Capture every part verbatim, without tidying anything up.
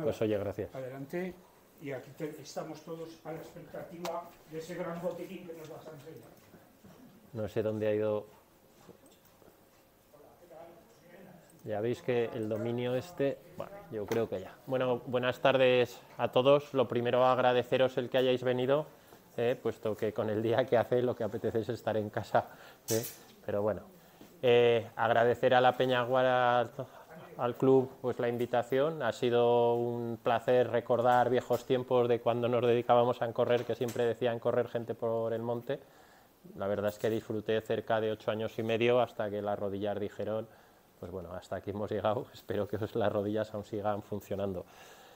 Pues oye, gracias. Adelante, y aquí te, estamos todos a la expectativa de ese gran botiquín que nos vas a enseñar. No sé dónde ha ido. Ya veis que el dominio este, bueno, yo creo que ya. Bueno, buenas tardes a todos. Lo primero, agradeceros el que hayáis venido, eh, puesto que con el día que hace lo que apetece es estar en casa. Eh, pero bueno, eh, agradecer a la Peñaguara, al club, pues la invitación. Ha sido un placer recordar viejos tiempos de cuando nos dedicábamos a correr, que siempre decían correr gente por el monte. La verdad es que disfruté cerca de ocho años y medio hasta que las rodillas dijeron, pues bueno, hasta aquí hemos llegado, espero que las rodillas aún sigan funcionando.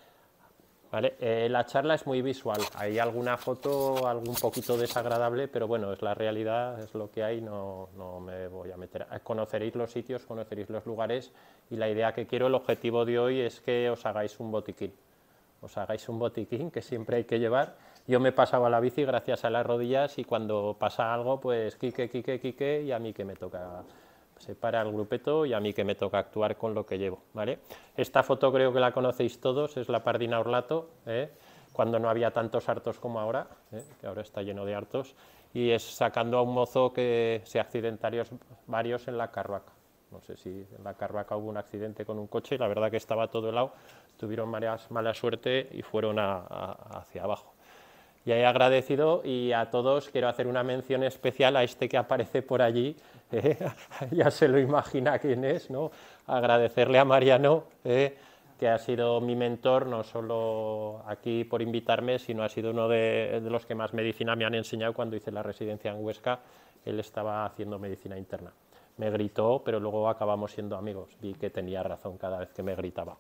Vale, eh, la charla es muy visual, hay alguna foto, algún poquito desagradable, pero bueno, es la realidad, es lo que hay, no, no me voy a meter. Conoceréis los sitios, conoceréis los lugares, y la idea que quiero, el objetivo de hoy es que os hagáis un botiquín. Os hagáis un botiquín que siempre hay que llevar. Yo me pasaba la bici gracias a las rodillas y cuando pasa algo, pues quique, quique, quique, y a mí que me toca, se para el grupeto y a mí que me toca actuar con lo que llevo, ¿vale? Esta foto creo que la conocéis todos, es la Pardina Orlato, ¿eh? Cuando no había tantos hartos como ahora, ¿eh? Que ahora está lleno de hartos, y es sacando a un mozo que se accidentaron varios en la Carvaca. No sé si en la Carvaca hubo un accidente con un coche y la verdad que estaba todo helado, tuvieron malas, mala suerte y fueron a, a, hacia abajo. Y he agradecido, y a todos quiero hacer una mención especial a este que aparece por allí, eh, ya se lo imagina quién es, ¿no? Agradecerle a Mariano, eh, que ha sido mi mentor, no solo aquí por invitarme, sino ha sido uno de, de los que más medicina me han enseñado cuando hice la residencia en Huesca. Él estaba haciendo medicina interna. Me gritó, pero luego acabamos siendo amigos, vi que tenía razón cada vez que me gritaba.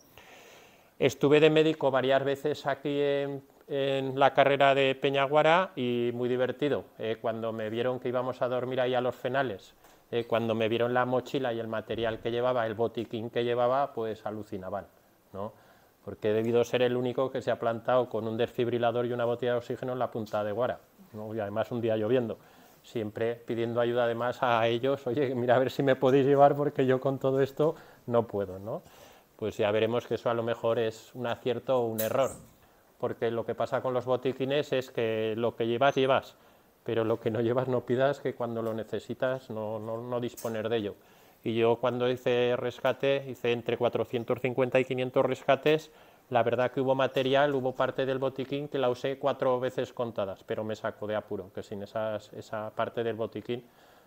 Estuve de médico varias veces aquí en, en la carrera de Peñaguara y muy divertido. Eh, cuando me vieron que íbamos a dormir ahí a los Fenales, eh, cuando me vieron la mochila y el material que llevaba, el botiquín que llevaba, pues alucinaban, ¿no? Porque he debido ser el único que se ha plantado con un desfibrilador y una botella de oxígeno en la punta de Guara, ¿no? Y además un día lloviendo, siempre pidiendo ayuda además a ellos, oye, mira a ver si me podéis llevar porque yo con todo esto no puedo, ¿no? Pues ya veremos que eso a lo mejor es un acierto o un error, porque lo que pasa con los botiquines es que lo que llevas, llevas, pero lo que no llevas no pidas que cuando lo necesitas no, no, no disponer de ello. Y yo cuando hice rescate, hice entre cuatrocientos cincuenta y quinientos rescates, la verdad que hubo material, hubo parte del botiquín que la usé cuatro veces contadas, pero me sacó de apuro, que sin esas, esa parte del botiquín,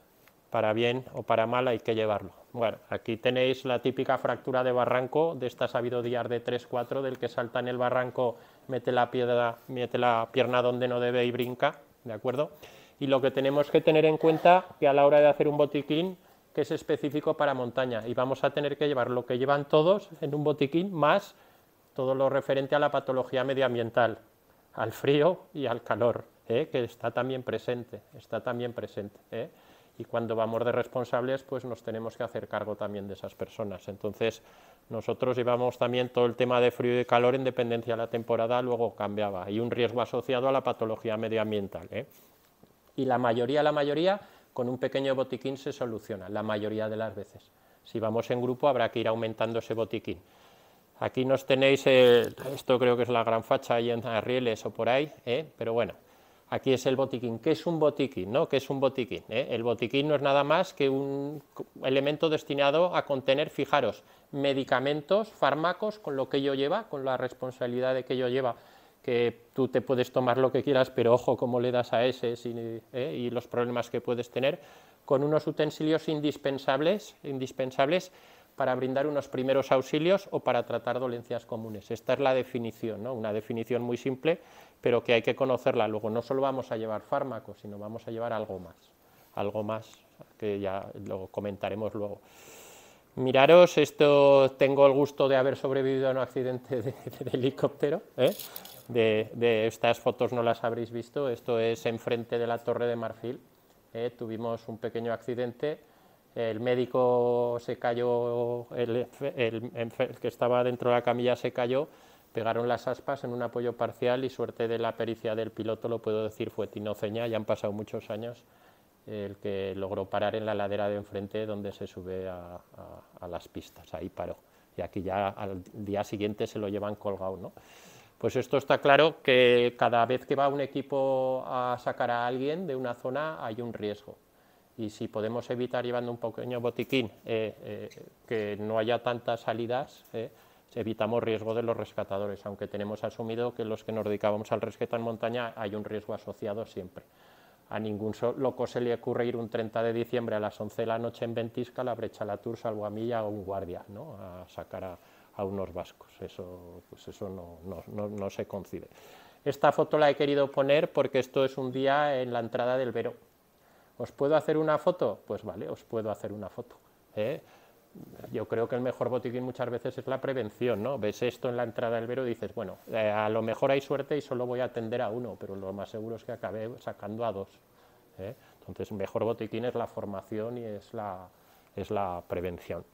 para bien o para mal hay que llevarlo. Bueno, aquí tenéis la típica fractura de barranco, de esta sabiduría de tres cuatro, del que salta en el barranco, mete la, piedra, mete la pierna donde no debe y brinca, ¿de acuerdo? Y lo que tenemos que tener en cuenta que a la hora de hacer un botiquín, que es específico para montaña, y vamos a tener que llevar lo que llevan todos en un botiquín, más todo lo referente a la patología medioambiental, al frío y al calor, ¿eh? Que está también presente, está también presente, ¿eh? Y cuando vamos de responsables, pues nos tenemos que hacer cargo también de esas personas. Entonces, nosotros llevamos también todo el tema de frío y calor en dependencia de la temporada, luego cambiaba, y un riesgo asociado a la patología medioambiental, ¿eh? Y la mayoría, la mayoría, con un pequeño botiquín se soluciona, la mayoría de las veces. Si vamos en grupo, habrá que ir aumentando ese botiquín. Aquí nos tenéis, el, esto creo que es la Gran Facha, ahí en Arrieles o por ahí, ¿eh? Pero bueno. Aquí es el botiquín. ¿Qué es un botiquín? ¿No? ¿Qué es un botiquín? ¿Eh? El botiquín no es nada más que un elemento destinado a contener, fijaros, medicamentos, fármacos, con lo que ello lleva, con la responsabilidad de que ello lleva, que tú te puedes tomar lo que quieras, pero ojo cómo le das a ese ¿eh? Y los problemas que puedes tener, con unos utensilios indispensables, indispensables para brindar unos primeros auxilios o para tratar dolencias comunes. Esta es la definición, ¿no? Una definición muy simple, pero que hay que conocerla. Luego no solo vamos a llevar fármacos, sino vamos a llevar algo más, algo más que ya lo comentaremos luego. Miraros, esto tengo el gusto de haber sobrevivido a un accidente de, de, de helicóptero, ¿eh? de, de estas fotos no las habréis visto, esto es enfrente de la Torre de Marfil, ¿eh? Tuvimos un pequeño accidente. El médico se cayó, el, el, el que estaba dentro de la camilla se cayó, pegaron las aspas en un apoyo parcial y suerte de la pericia del piloto, lo puedo decir, fue Tino Ceña, ya han pasado muchos años, el que logró parar en la ladera de enfrente donde se sube a, a, a las pistas, ahí paró. y aquí ya al día siguiente se lo llevan colgado, ¿no? Pues esto está claro que cada vez que va un equipo a sacar a alguien de una zona hay un riesgo. Y si podemos evitar llevando un pequeño botiquín eh, eh, que no haya tantas salidas, eh, evitamos riesgo de los rescatadores, aunque tenemos asumido que los que nos dedicábamos al rescate en montaña hay un riesgo asociado siempre. A ningún loco se le ocurre ir un treinta de diciembre a las once de la noche en Ventisca, la Brecha la Tour, salvo a mí y a un guardia, ¿no? A sacar a, a unos vascos. Eso, pues eso no, no, no, no se concibe. Esta foto la he querido poner porque esto es un día en la entrada del Vero. ¿Os puedo hacer una foto? Pues vale, os puedo hacer una foto. ¿eh? Yo creo que el mejor botiquín muchas veces es la prevención, ¿no? Ves esto en la entrada del Vero y dices, bueno, eh, a lo mejor hay suerte y solo voy a atender a uno, pero lo más seguro es que acabe sacando a dos. ¿eh? Entonces, el mejor botiquín es la formación y es la, es la prevención.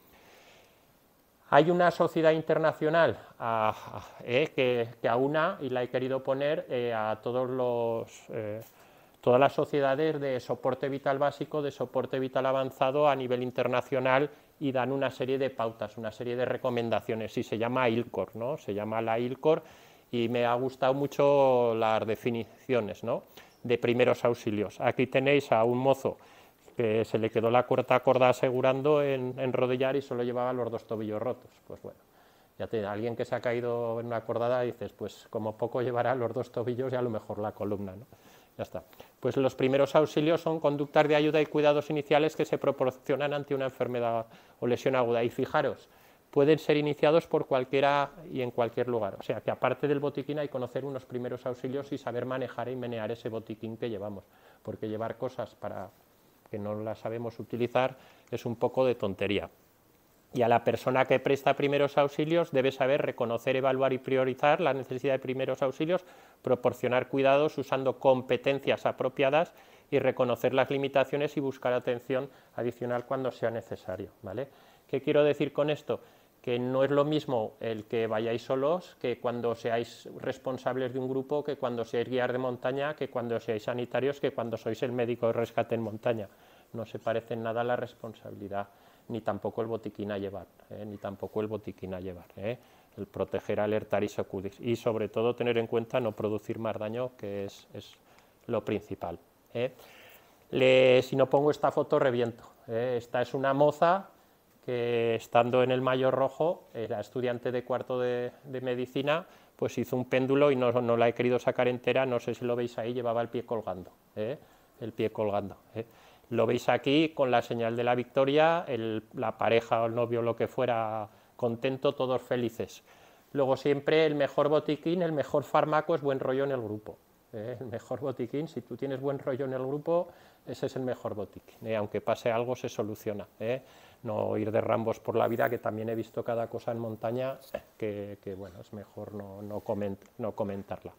Hay una sociedad internacional a, a, eh, que, que aúna, y la he querido poner, eh, a todos los... Eh, todas las sociedades de soporte vital básico, de soporte vital avanzado a nivel internacional, y dan una serie de pautas, una serie de recomendaciones, y se llama I L C O R, ¿no? Se llama la I L C O R, y me ha gustado mucho las definiciones, ¿no? De primeros auxilios. Aquí tenéis a un mozo que se le quedó la cuarta corda asegurando en, en rodillar y solo llevaba los dos tobillos rotos. Pues bueno, ya te, alguien que se ha caído en una cordada, dices, pues como poco llevará los dos tobillos y a lo mejor la columna, ¿no? Ya está. Pues los primeros auxilios son conductas de ayuda y cuidados iniciales que se proporcionan ante una enfermedad o lesión aguda. Y fijaros, pueden ser iniciados por cualquiera y en cualquier lugar. O sea, que aparte del botiquín hay que conocer unos primeros auxilios y saber manejar y menear ese botiquín que llevamos. Porque llevar cosas para que no las sabemos utilizar es un poco de tontería. Y a la persona que presta primeros auxilios debe saber reconocer, evaluar y priorizar la necesidad de primeros auxilios, proporcionar cuidados usando competencias apropiadas y reconocer las limitaciones y buscar atención adicional cuando sea necesario, ¿vale? ¿Qué quiero decir con esto? Que no es lo mismo el que vayáis solos que cuando seáis responsables de un grupo, que cuando seáis guías de montaña, que cuando seáis sanitarios, que cuando sois el médico de rescate en montaña. No se parece en nada a la responsabilidad, ni tampoco el botiquín a llevar, ¿eh? ni tampoco el botiquín a llevar, ¿eh? el proteger, alertar y sacudir, y sobre todo tener en cuenta no producir más daño, que es, es lo principal. ¿eh? Le, si no pongo esta foto reviento, ¿eh? Esta es una moza que estando en el maillot rojo, era estudiante de cuarto de, de medicina, pues hizo un péndulo y no, no la he querido sacar entera, no sé si lo veis ahí, llevaba el pie colgando, ¿eh? el pie colgando. ¿eh? Lo veis aquí con la señal de la victoria, el, la pareja o el novio, lo que fuera, contento, todos felices. Luego siempre el mejor botiquín, el mejor fármaco es buen rollo en el grupo. ¿eh? El mejor botiquín, si tú tienes buen rollo en el grupo, ese es el mejor botiquín. ¿eh? Aunque pase algo, se soluciona. ¿eh? No ir de rambos por la vida, que también he visto cada cosa en montaña que, que bueno, es mejor no, no, coment, no comentarla.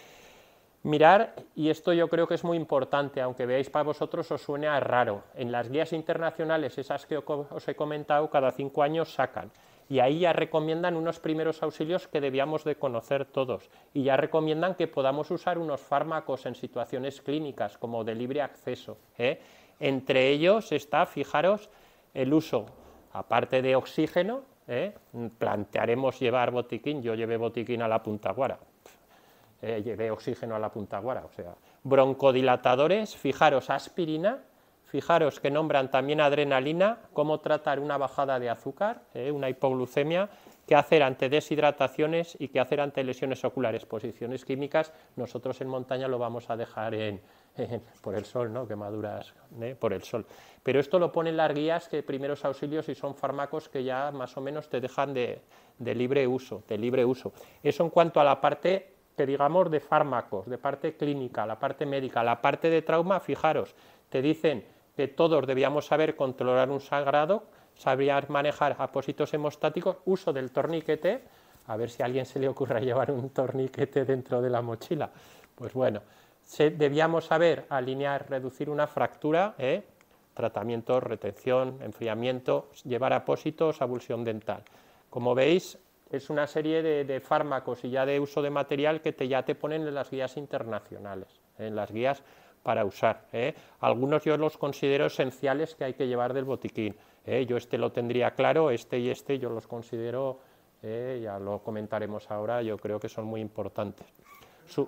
Mirar, y esto yo creo que es muy importante, aunque veáis para vosotros os suene a raro, en las guías internacionales, esas que os he comentado, cada cinco años sacan, y ahí ya recomiendan unos primeros auxilios que debíamos de conocer todos, y ya recomiendan que podamos usar unos fármacos en situaciones clínicas, como de libre acceso. ¿eh? Entre ellos está, fijaros, el uso, aparte de oxígeno, ¿eh? plantearemos llevar botiquín, yo llevé botiquín a la Punta Guara, Eh, llevé oxígeno a la Punta Guara, o sea, broncodilatadores, fijaros, aspirina, fijaros que nombran también adrenalina, cómo tratar una bajada de azúcar, eh, una hipoglucemia, qué hacer ante deshidrataciones y qué hacer ante lesiones oculares, posiciones químicas, nosotros en montaña lo vamos a dejar en, en, por el sol, ¿no? quemaduras eh, por el sol. Pero esto lo ponen las guías, que primeros auxilios, y son fármacos que ya más o menos te dejan de, de libre uso, de libre uso. Eso en cuanto a la parte que digamos de fármacos, de parte clínica, la parte médica, la parte de trauma, fijaros, te dicen que todos debíamos saber controlar un sangrado, saber manejar apósitos hemostáticos, uso del torniquete, a ver si a alguien se le ocurra llevar un torniquete dentro de la mochila, pues bueno, se, debíamos saber alinear, reducir una fractura, ¿eh? tratamiento, retención, enfriamiento, llevar apósitos, abulsión dental. Como veis, es una serie de, de fármacos y ya de uso de material que te, ya te ponen en las guías internacionales, en las guías para usar. ¿eh? Algunos yo los considero esenciales que hay que llevar del botiquín. ¿eh? Yo este lo tendría claro, este y este yo los considero, eh, ya lo comentaremos ahora, yo creo que son muy importantes. Su...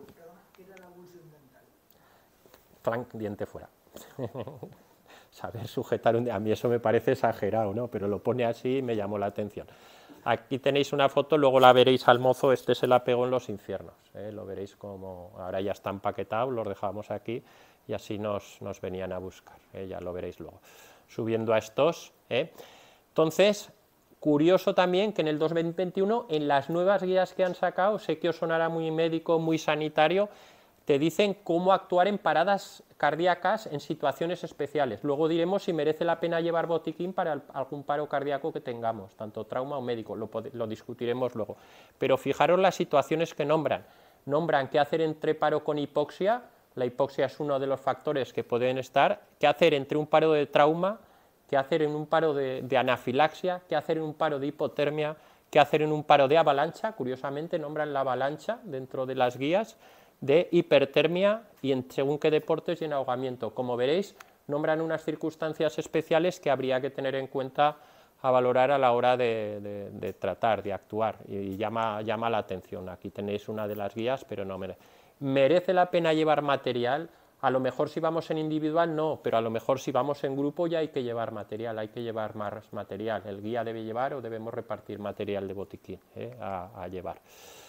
Frank, diente fuera. Saber sujetar un... A mí eso me parece exagerado, ¿no? Pero lo pone así y me llamó la atención. Aquí tenéis una foto, luego la veréis al mozo, este se la pegó en los infiernos, ¿eh? Lo veréis como ahora ya está empaquetado, los dejamos aquí y así nos, nos venían a buscar, ¿eh? Ya lo veréis luego. Subiendo a estos, ¿eh? Entonces, curioso también que en el dos mil veintiuno, en las nuevas guías que han sacado, sé que os sonará muy médico, muy sanitario, te dicen cómo actuar en paradas cardíacas en situaciones especiales. Luego diremos si merece la pena llevar botiquín para algún paro cardíaco que tengamos, tanto trauma o médico, lo, lo discutiremos luego. Pero fijaros las situaciones que nombran. Nombran qué hacer entre paro con hipoxia, la hipoxia es uno de los factores que pueden estar, qué hacer entre un paro de trauma, qué hacer en un paro de, de anafilaxia, qué hacer en un paro de hipotermia, qué hacer en un paro de avalancha, curiosamente nombran la avalancha dentro de las guías, de hipertermia y en según qué deportes y en ahogamiento. Como veréis, nombran unas circunstancias especiales que habría que tener en cuenta a valorar a la hora de, de, de tratar, de actuar, y llama, llama la atención. Aquí tenéis una de las guías, pero no merece. ¿Merece la pena llevar material? A lo mejor si vamos en individual no, pero a lo mejor si vamos en grupo ya hay que llevar material, hay que llevar más material. El guía debe llevar o debemos repartir material de botiquín ¿eh? a, a llevar.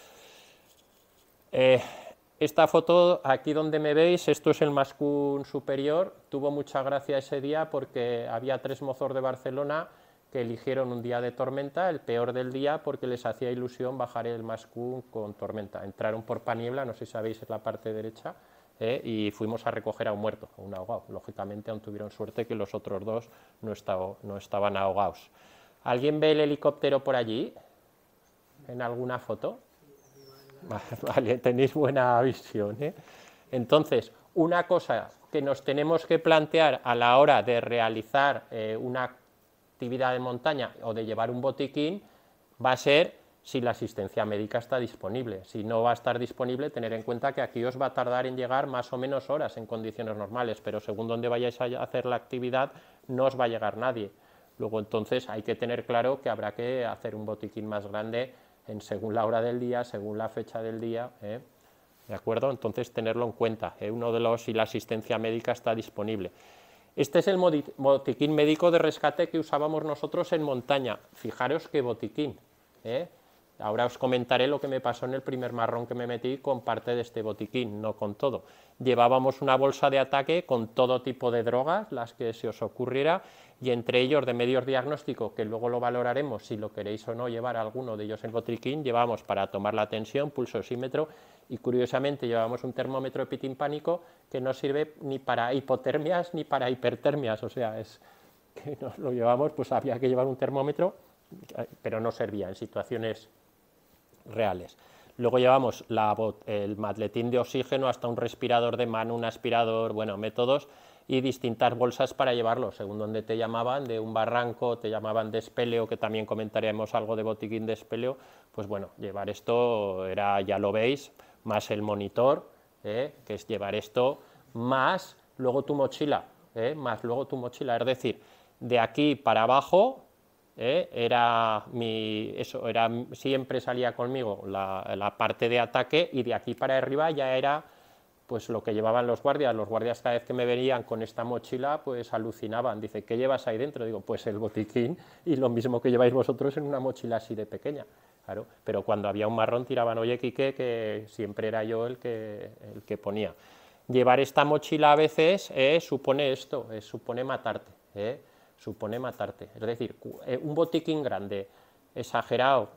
Eh, Esta foto, aquí donde me veis, esto es el Mascún superior, tuvo mucha gracia ese día porque había tres mozos de Barcelona que eligieron un día de tormenta, el peor del día, porque les hacía ilusión bajar el Mascún con tormenta. Entraron por Paniebla, no sé si sabéis, es la parte derecha, eh, y fuimos a recoger a un muerto, a un ahogado. Lógicamente aún tuvieron suerte que los otros dos no, estaba, no estaban ahogados. ¿Alguien ve el helicóptero por allí? ¿En alguna foto? Vale, tenéis buena visión, ¿eh? Entonces, una cosa que nos tenemos que plantear a la hora de realizar eh, una actividad de montaña o de llevar un botiquín va a ser si la asistencia médica está disponible. Si no va a estar disponible, tener en cuenta que aquí os va a tardar en llegar más o menos horas en condiciones normales, pero según donde vayáis a hacer la actividad no os va a llegar nadie. Luego entonces hay que tener claro que habrá que hacer un botiquín más grande en según la hora del día, según la fecha del día, ¿eh? ¿De acuerdo? Entonces tenerlo en cuenta, ¿eh? Uno de los, si la asistencia médica está disponible. Este es el botiquín médico de rescate que usábamos nosotros en montaña. Fijaros qué botiquín, ¿eh? Ahora os comentaré lo que me pasó en el primer marrón que me metí con parte de este botiquín, no con todo. Llevábamos una bolsa de ataque con todo tipo de drogas, las que se os ocurriera, y entre ellos de medios diagnósticos, que luego lo valoraremos si lo queréis o no llevar alguno de ellos en botiquín, llevamos para tomar la tensión, pulsosímetro, y curiosamente llevamos un termómetro epitimpánico que no sirve ni para hipotermias ni para hipertermias, o sea, es que nos lo llevamos, pues había que llevar un termómetro, pero no servía en situaciones reales. Luego llevamos la, el matletín de oxígeno, hasta un respirador de mano, un aspirador, bueno, métodos y distintas bolsas para llevarlo, según donde te llamaban, de un barranco, te llamaban de espeleo, que también comentaremos algo de botiquín de espeleo, pues bueno, llevar esto era, ya lo veis, más el monitor, ¿eh? que es llevar esto, más luego tu mochila, ¿eh? más luego tu mochila, es decir, de aquí para abajo, ¿Eh? era mi, eso era, siempre salía conmigo la, la parte de ataque y de aquí para arriba ya era pues lo que llevaban los guardias. Los guardias cada vez que me venían con esta mochila pues alucinaban, dice, ¿qué llevas ahí dentro? Digo, pues el botiquín y lo mismo que lleváis vosotros en una mochila así de pequeña. Claro, pero cuando había un marrón tiraban, oye Quique, que siempre era yo el que, el que ponía. Llevar esta mochila a veces eh, supone esto, eh, supone matarte, ¿eh? supone matarte. Es decir, un botiquín grande, exagerado,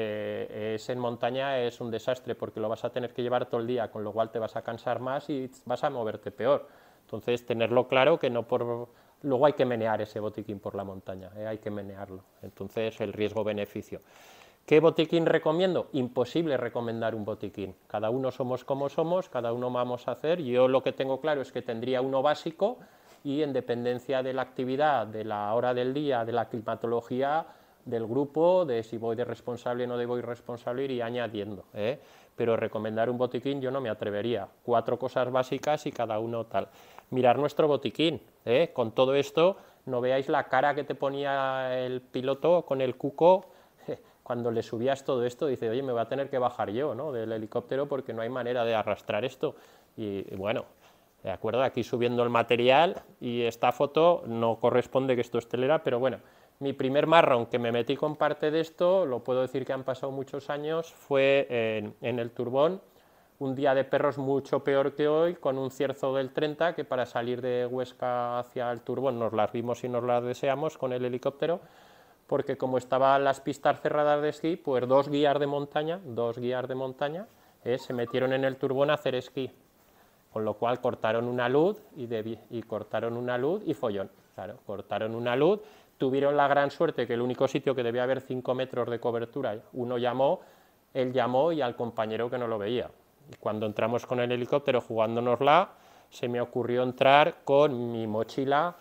eh, es en montaña es un desastre porque lo vas a tener que llevar todo el día, con lo cual te vas a cansar más y vas a moverte peor. Entonces, tenerlo claro que no por... Luego hay que menear ese botiquín por la montaña, eh, hay que menearlo. Entonces, el riesgo-beneficio. ¿Qué botiquín recomiendo? Imposible recomendar un botiquín. Cada uno somos como somos, cada uno vamos a hacer. Yo lo que tengo claro es que tendría uno básico, y en dependencia de la actividad, de la hora del día, de la climatología, del grupo, de si voy de responsable o no de voy responsable, iría añadiendo, ¿eh? pero recomendar un botiquín yo no me atrevería. Cuatro cosas básicas y cada uno tal. Mirar nuestro botiquín, ¿eh? Con todo esto, no veáis la cara que te ponía el piloto con el cuco cuando le subías todo esto, dice, oye, me voy a tener que bajar yo, ¿no?, del helicóptero porque no hay manera de arrastrar esto. Y, y bueno, de acuerdo, aquí subiendo el material, y esta foto no corresponde que esto es telera, pero bueno, mi primer marrón que me metí con parte de esto, lo puedo decir que han pasado muchos años, fue en, en el Turbón, un día de perros mucho peor que hoy, con un cierzo del treinta, que para salir de Huesca hacia el Turbón nos las vimos y nos las deseamos con el helicóptero, porque como estaban las pistas cerradas de esquí, pues dos guías de montaña, dos guías de montaña, eh, se metieron en el Turbón a hacer esquí, con lo cual cortaron una luz y, de, y cortaron una luz y follón, claro, cortaron una luz, tuvieron la gran suerte que el único sitio que debía haber cinco metros de cobertura, uno llamó, él llamó y al compañero que no lo veía. Y cuando entramos con el helicóptero jugándonosla, se me ocurrió entrar con mi mochila,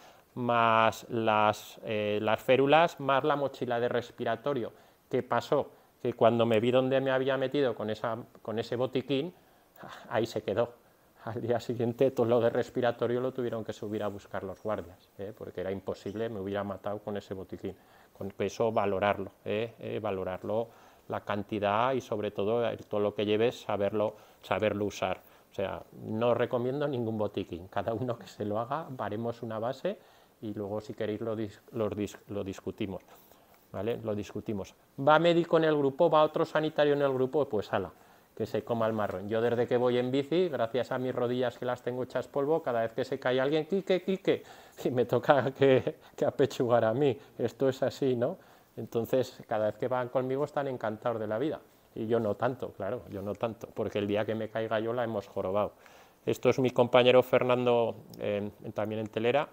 más las, eh, las férulas, más la mochila de respiratorio. ¿Qué pasó? Que cuando me vi donde me había metido con, esa, con ese botiquín, ahí se quedó. Al día siguiente todo lo de respiratorio lo tuvieron que subir a buscar los guardias, ¿eh? Porque era imposible, me hubiera matado con ese botiquín. Con eso valorarlo, ¿eh? Eh, valorarlo, la cantidad y sobre todo todo lo que lleves, saberlo, saberlo usar. O sea, no recomiendo ningún botiquín, cada uno que se lo haga, haremos una base y luego si queréis lo, dis, lo, dis, lo discutimos, ¿vale? Lo discutimos. ¿Va médico en el grupo? ¿Va otro sanitario en el grupo? Pues ala, que se coma el marrón. Yo desde que voy en bici, gracias a mis rodillas que las tengo hechas polvo, cada vez que se cae alguien, Quique, Quique, y me toca que, que apechugar a mí. Esto es así, ¿no? Entonces, cada vez que van conmigo están encantados de la vida. Y yo no tanto, claro, yo no tanto, porque el día que me caiga yo la hemos jorobado. Esto es mi compañero Fernando, eh, también en telera.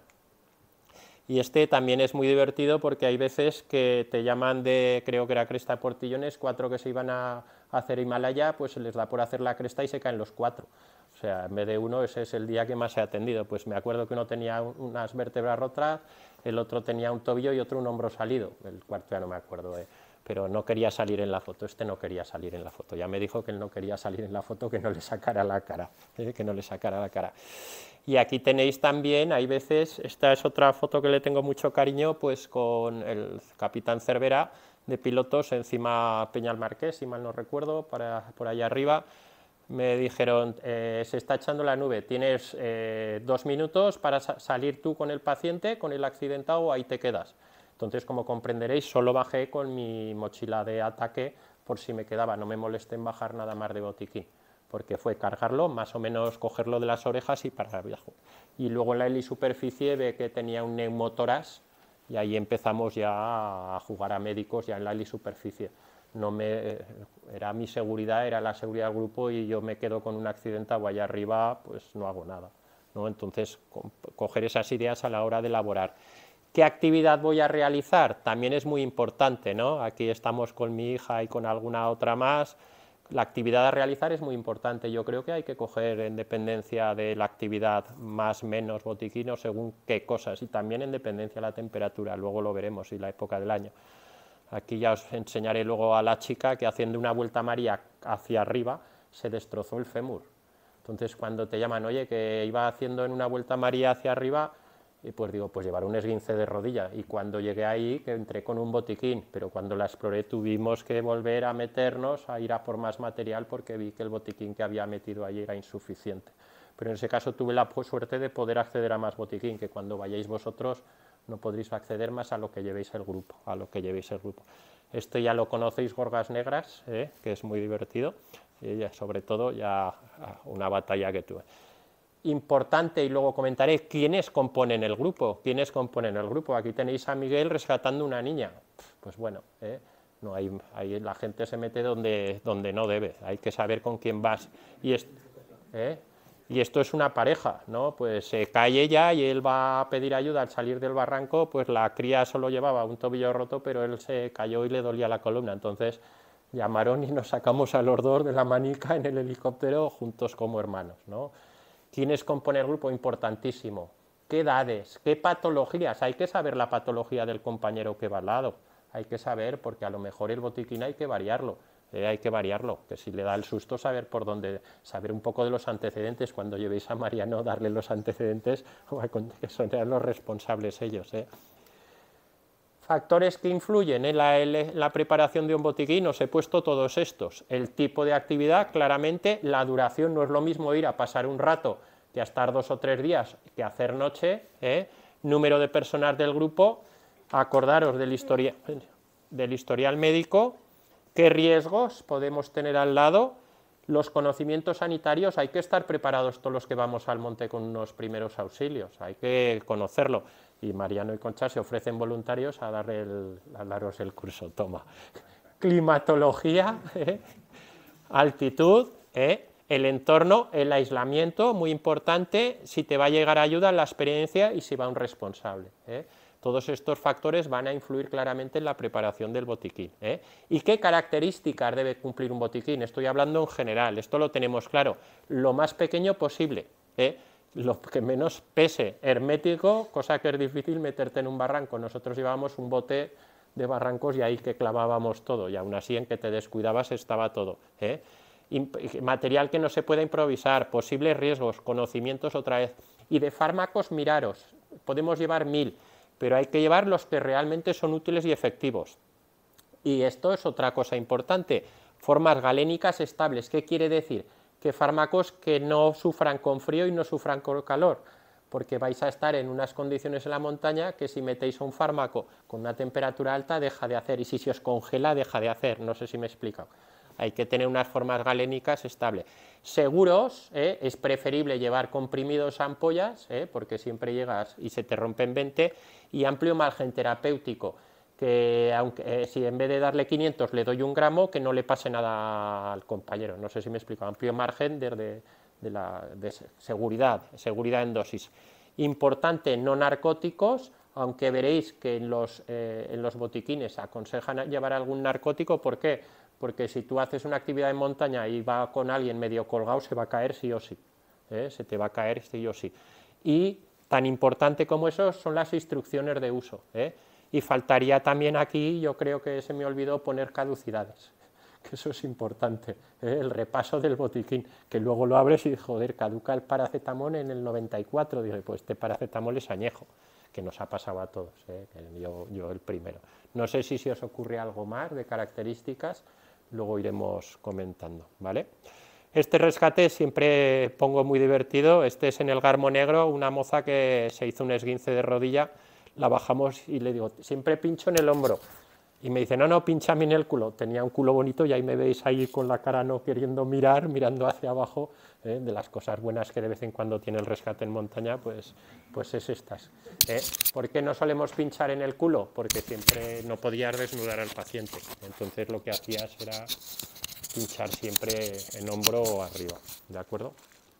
Y este también es muy divertido porque hay veces que te llaman de, creo que era Cresta de Portillones, cuatro que se iban a hacer Himalaya, pues se les da por hacer la cresta y se caen los cuatro. O sea, en vez de uno, ese es el día que más he atendido. Pues me acuerdo que uno tenía unas vértebras rotas, el otro tenía un tobillo y otro un hombro salido. El cuarto ya no me acuerdo, eh. Pero no quería salir en la foto, este no quería salir en la foto. Ya me dijo que él no quería salir en la foto, que no le sacara la cara, eh, que no le sacara la cara. Y aquí tenéis también, hay veces, esta es otra foto que le tengo mucho cariño, pues con el capitán Cervera, de pilotos, encima Peñalmarqués, si mal no recuerdo, para, por allá arriba, me dijeron, eh, se está echando la nube, tienes eh, dos minutos para sa salir tú con el paciente, con el accidentado, o ahí te quedas. Entonces, como comprenderéis, solo bajé con mi mochila de ataque, por si me quedaba, no me molesté en bajar nada más de botiquín, porque fue cargarlo, más o menos cogerlo de las orejas y para abajo. Y luego en la helisuperficie ve que tenía un neumotórax, y ahí empezamos ya a jugar a médicos ya en la helisuperficie. No me, era mi seguridad, era la seguridad del grupo y yo me quedo con un accidentado allá arriba, pues no hago nada, ¿no? Entonces, coger esas ideas a la hora de elaborar. ¿Qué actividad voy a realizar? También es muy importante, ¿no? Aquí estamos con mi hija y con alguna otra más. La actividad a realizar es muy importante, yo creo que hay que coger en dependencia de la actividad más menos botiquín o según qué cosas, y también en dependencia de la temperatura, luego lo veremos, y la época del año. Aquí ya os enseñaré luego a la chica que haciendo una vuelta María hacia arriba se destrozó el fémur. Entonces cuando te llaman, oye, que iba haciendo en una vuelta María hacia arriba, y pues digo, pues llevar un esguince de rodilla, y cuando llegué ahí, que entré con un botiquín, pero cuando la exploré tuvimos que volver a meternos, a ir a por más material, porque vi que el botiquín que había metido ahí era insuficiente. Pero en ese caso tuve la suerte de poder acceder a más botiquín, que cuando vayáis vosotros no podréis acceder más a lo que llevéis el grupo, a lo que llevéis el grupo. Esto ya lo conocéis, Gorgas Negras, ¿eh? Que es muy divertido, y ya, sobre todo ya una batalla que tuve. Importante, y luego comentaré quiénes componen el grupo, quiénes componen el grupo. Aquí tenéis a Miguel rescatando una niña. Pues bueno, ¿eh? no hay, hay, la gente se mete donde, donde no debe, hay que saber con quién vas. Y, es, ¿eh? y esto es una pareja, ¿no? Pues se eh, cae ella y él va a pedir ayuda al salir del barranco, pues la cría solo llevaba un tobillo roto, pero él se cayó y le dolía la columna, entonces llamaron y nos sacamos a los dos de la manica en el helicóptero juntos como hermanos, ¿no? ¿Quiénes componen el grupo? Importantísimo. ¿Qué edades? ¿Qué patologías? Hay que saber la patología del compañero que va al lado. Hay que saber, porque a lo mejor el botiquín hay que variarlo. Eh, hay que variarlo, que si le da el susto saber por dónde, saber un poco de los antecedentes, cuando llevéis a Mariano darle los antecedentes, que son los responsables ellos. ¿eh? Factores que influyen en la, en la preparación de un botiquín, os he puesto todos estos. El tipo de actividad, claramente, la duración, no es lo mismo ir a pasar un rato que a estar dos o tres días que hacer noche, ¿eh? Número de personas del grupo, acordaros del, historia, del historial médico, qué riesgos podemos tener al lado, los conocimientos sanitarios, hay que estar preparados todos los que vamos al monte con unos primeros auxilios, hay que conocerlo, y Mariano y Concha se ofrecen voluntarios a, dar el, a daros el curso, toma. Climatología, ¿eh? Altitud, ¿eh? El entorno, el aislamiento, muy importante, si te va a llegar ayuda, la experiencia y si va un responsable. ¿eh? Todos estos factores van a influir claramente en la preparación del botiquín. ¿eh? ¿Y qué características debe cumplir un botiquín? Estoy hablando en general, esto lo tenemos claro, lo más pequeño posible, ¿eh? lo que menos pese, hermético, cosa que es difícil meterte en un barranco. Nosotros llevábamos un bote de barrancos y ahí que clavábamos todo, y aún así en que te descuidabas estaba todo. ¿eh? Material que no se pueda improvisar, posibles riesgos, conocimientos otra vez, y de fármacos miraros, podemos llevar mil, pero hay que llevar los que realmente son útiles y efectivos. Y esto es otra cosa importante, formas galénicas estables. ¿Qué quiere decir? Que fármacos que no sufran con frío y no sufran con calor, porque vais a estar en unas condiciones en la montaña que si metéis un fármaco con una temperatura alta deja de hacer, y si se os congela deja de hacer, no sé si me he explicado. Hay que tener unas formas galénicas estables. Seguros, ¿eh? Es preferible llevar comprimidos a ampollas, ¿eh? Porque siempre llegas y se te rompen veinte, y amplio margen terapéutico, que aunque eh, si en vez de darle quinientos le doy un gramo, que no le pase nada al compañero, no sé si me explico, amplio margen de, de, de, la, de seguridad, seguridad en dosis. Importante, no narcóticos, aunque veréis que en los, eh, en los botiquines aconsejan llevar algún narcótico. ¿Por qué? Porque si tú haces una actividad en montaña y va con alguien medio colgado, se va a caer sí o sí, ¿eh? se te va a caer sí o sí. Y tan importante como eso son las instrucciones de uso. ¿eh? Y faltaría también aquí, yo creo que se me olvidó poner caducidades, que eso es importante, ¿eh? el repaso del botiquín, que luego lo abres y joder, caduca el paracetamol en el noventa y cuatro, digo, pues este paracetamol es añejo, que nos ha pasado a todos, ¿eh? yo, yo el primero. No sé si se os ocurre algo más de características, luego iremos comentando, ¿vale? Este rescate siempre pongo muy divertido, este es en el Garmo Negro, una moza que se hizo un esguince de rodilla, la bajamos y le digo, siempre pincho en el hombro, y me dice, no, no, pinchame en el culo, tenía un culo bonito y ahí me veis ahí con la cara no queriendo mirar, mirando hacia abajo, ¿eh? de las cosas buenas que de vez en cuando tiene el rescate en montaña, pues, pues es estas. ¿eh? ¿Por qué no solemos pinchar en el culo? Porque siempre no podías desnudar al paciente, entonces lo que hacías era pinchar siempre en hombro o arriba, ¿de acuerdo?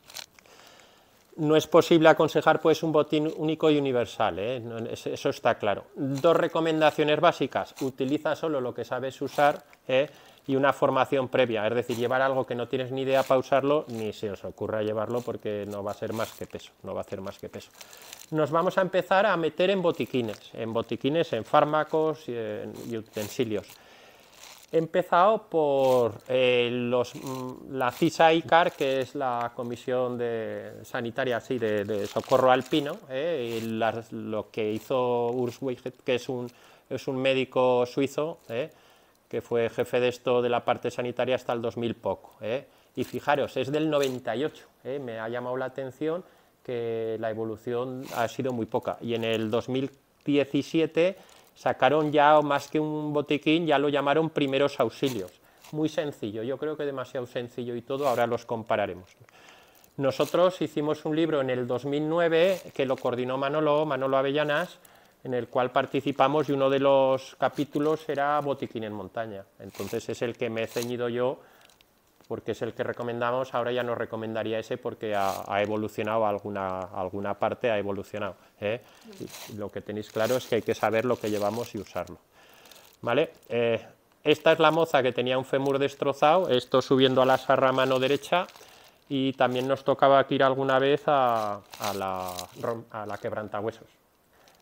No es posible aconsejar pues un botín único y universal, ¿eh? Eso está claro. Dos recomendaciones básicas, utiliza solo lo que sabes usar, ¿eh? y una formación previa, es decir, llevar algo que no tienes ni idea para usarlo, ni se os ocurra llevarlo porque no va a ser más que peso, no va a hacer más que peso. Nos vamos a empezar a meter en botiquines, en botiquines, en fármacos y, en, y utensilios. He empezado por eh, los, la CISA ICAR, que es la Comisión de, Sanitaria sí, de, de Socorro Alpino, eh, y la, lo que hizo Urs Weiget, que es un, es un médico suizo, eh, que fue jefe de esto de la parte sanitaria hasta el dos mil poco. Eh, y fijaros, es del noventa y ocho, eh, me ha llamado la atención que la evolución ha sido muy poca. Y en el dos mil diecisiete... sacaron ya, más que un botiquín, ya lo llamaron primeros auxilios. Muy sencillo, yo creo que demasiado sencillo y todo, ahora los compararemos. Nosotros hicimos un libro en el dos mil nueve, que lo coordinó Manolo, Manolo Avellanas, en el cual participamos y uno de los capítulos era botiquín en montaña. Entonces es el que me he ceñido yo, porque es el que recomendamos, ahora ya no recomendaría ese porque ha, ha evolucionado, alguna, alguna parte ha evolucionado. ¿eh? Y lo que tenéis claro es que hay que saber lo que llevamos y usarlo. ¿Vale? Eh, esta es la moza que tenía un fémur destrozado, esto subiendo a la sarra a mano derecha, y también nos tocaba ir alguna vez a, a, la, a la quebrantahuesos.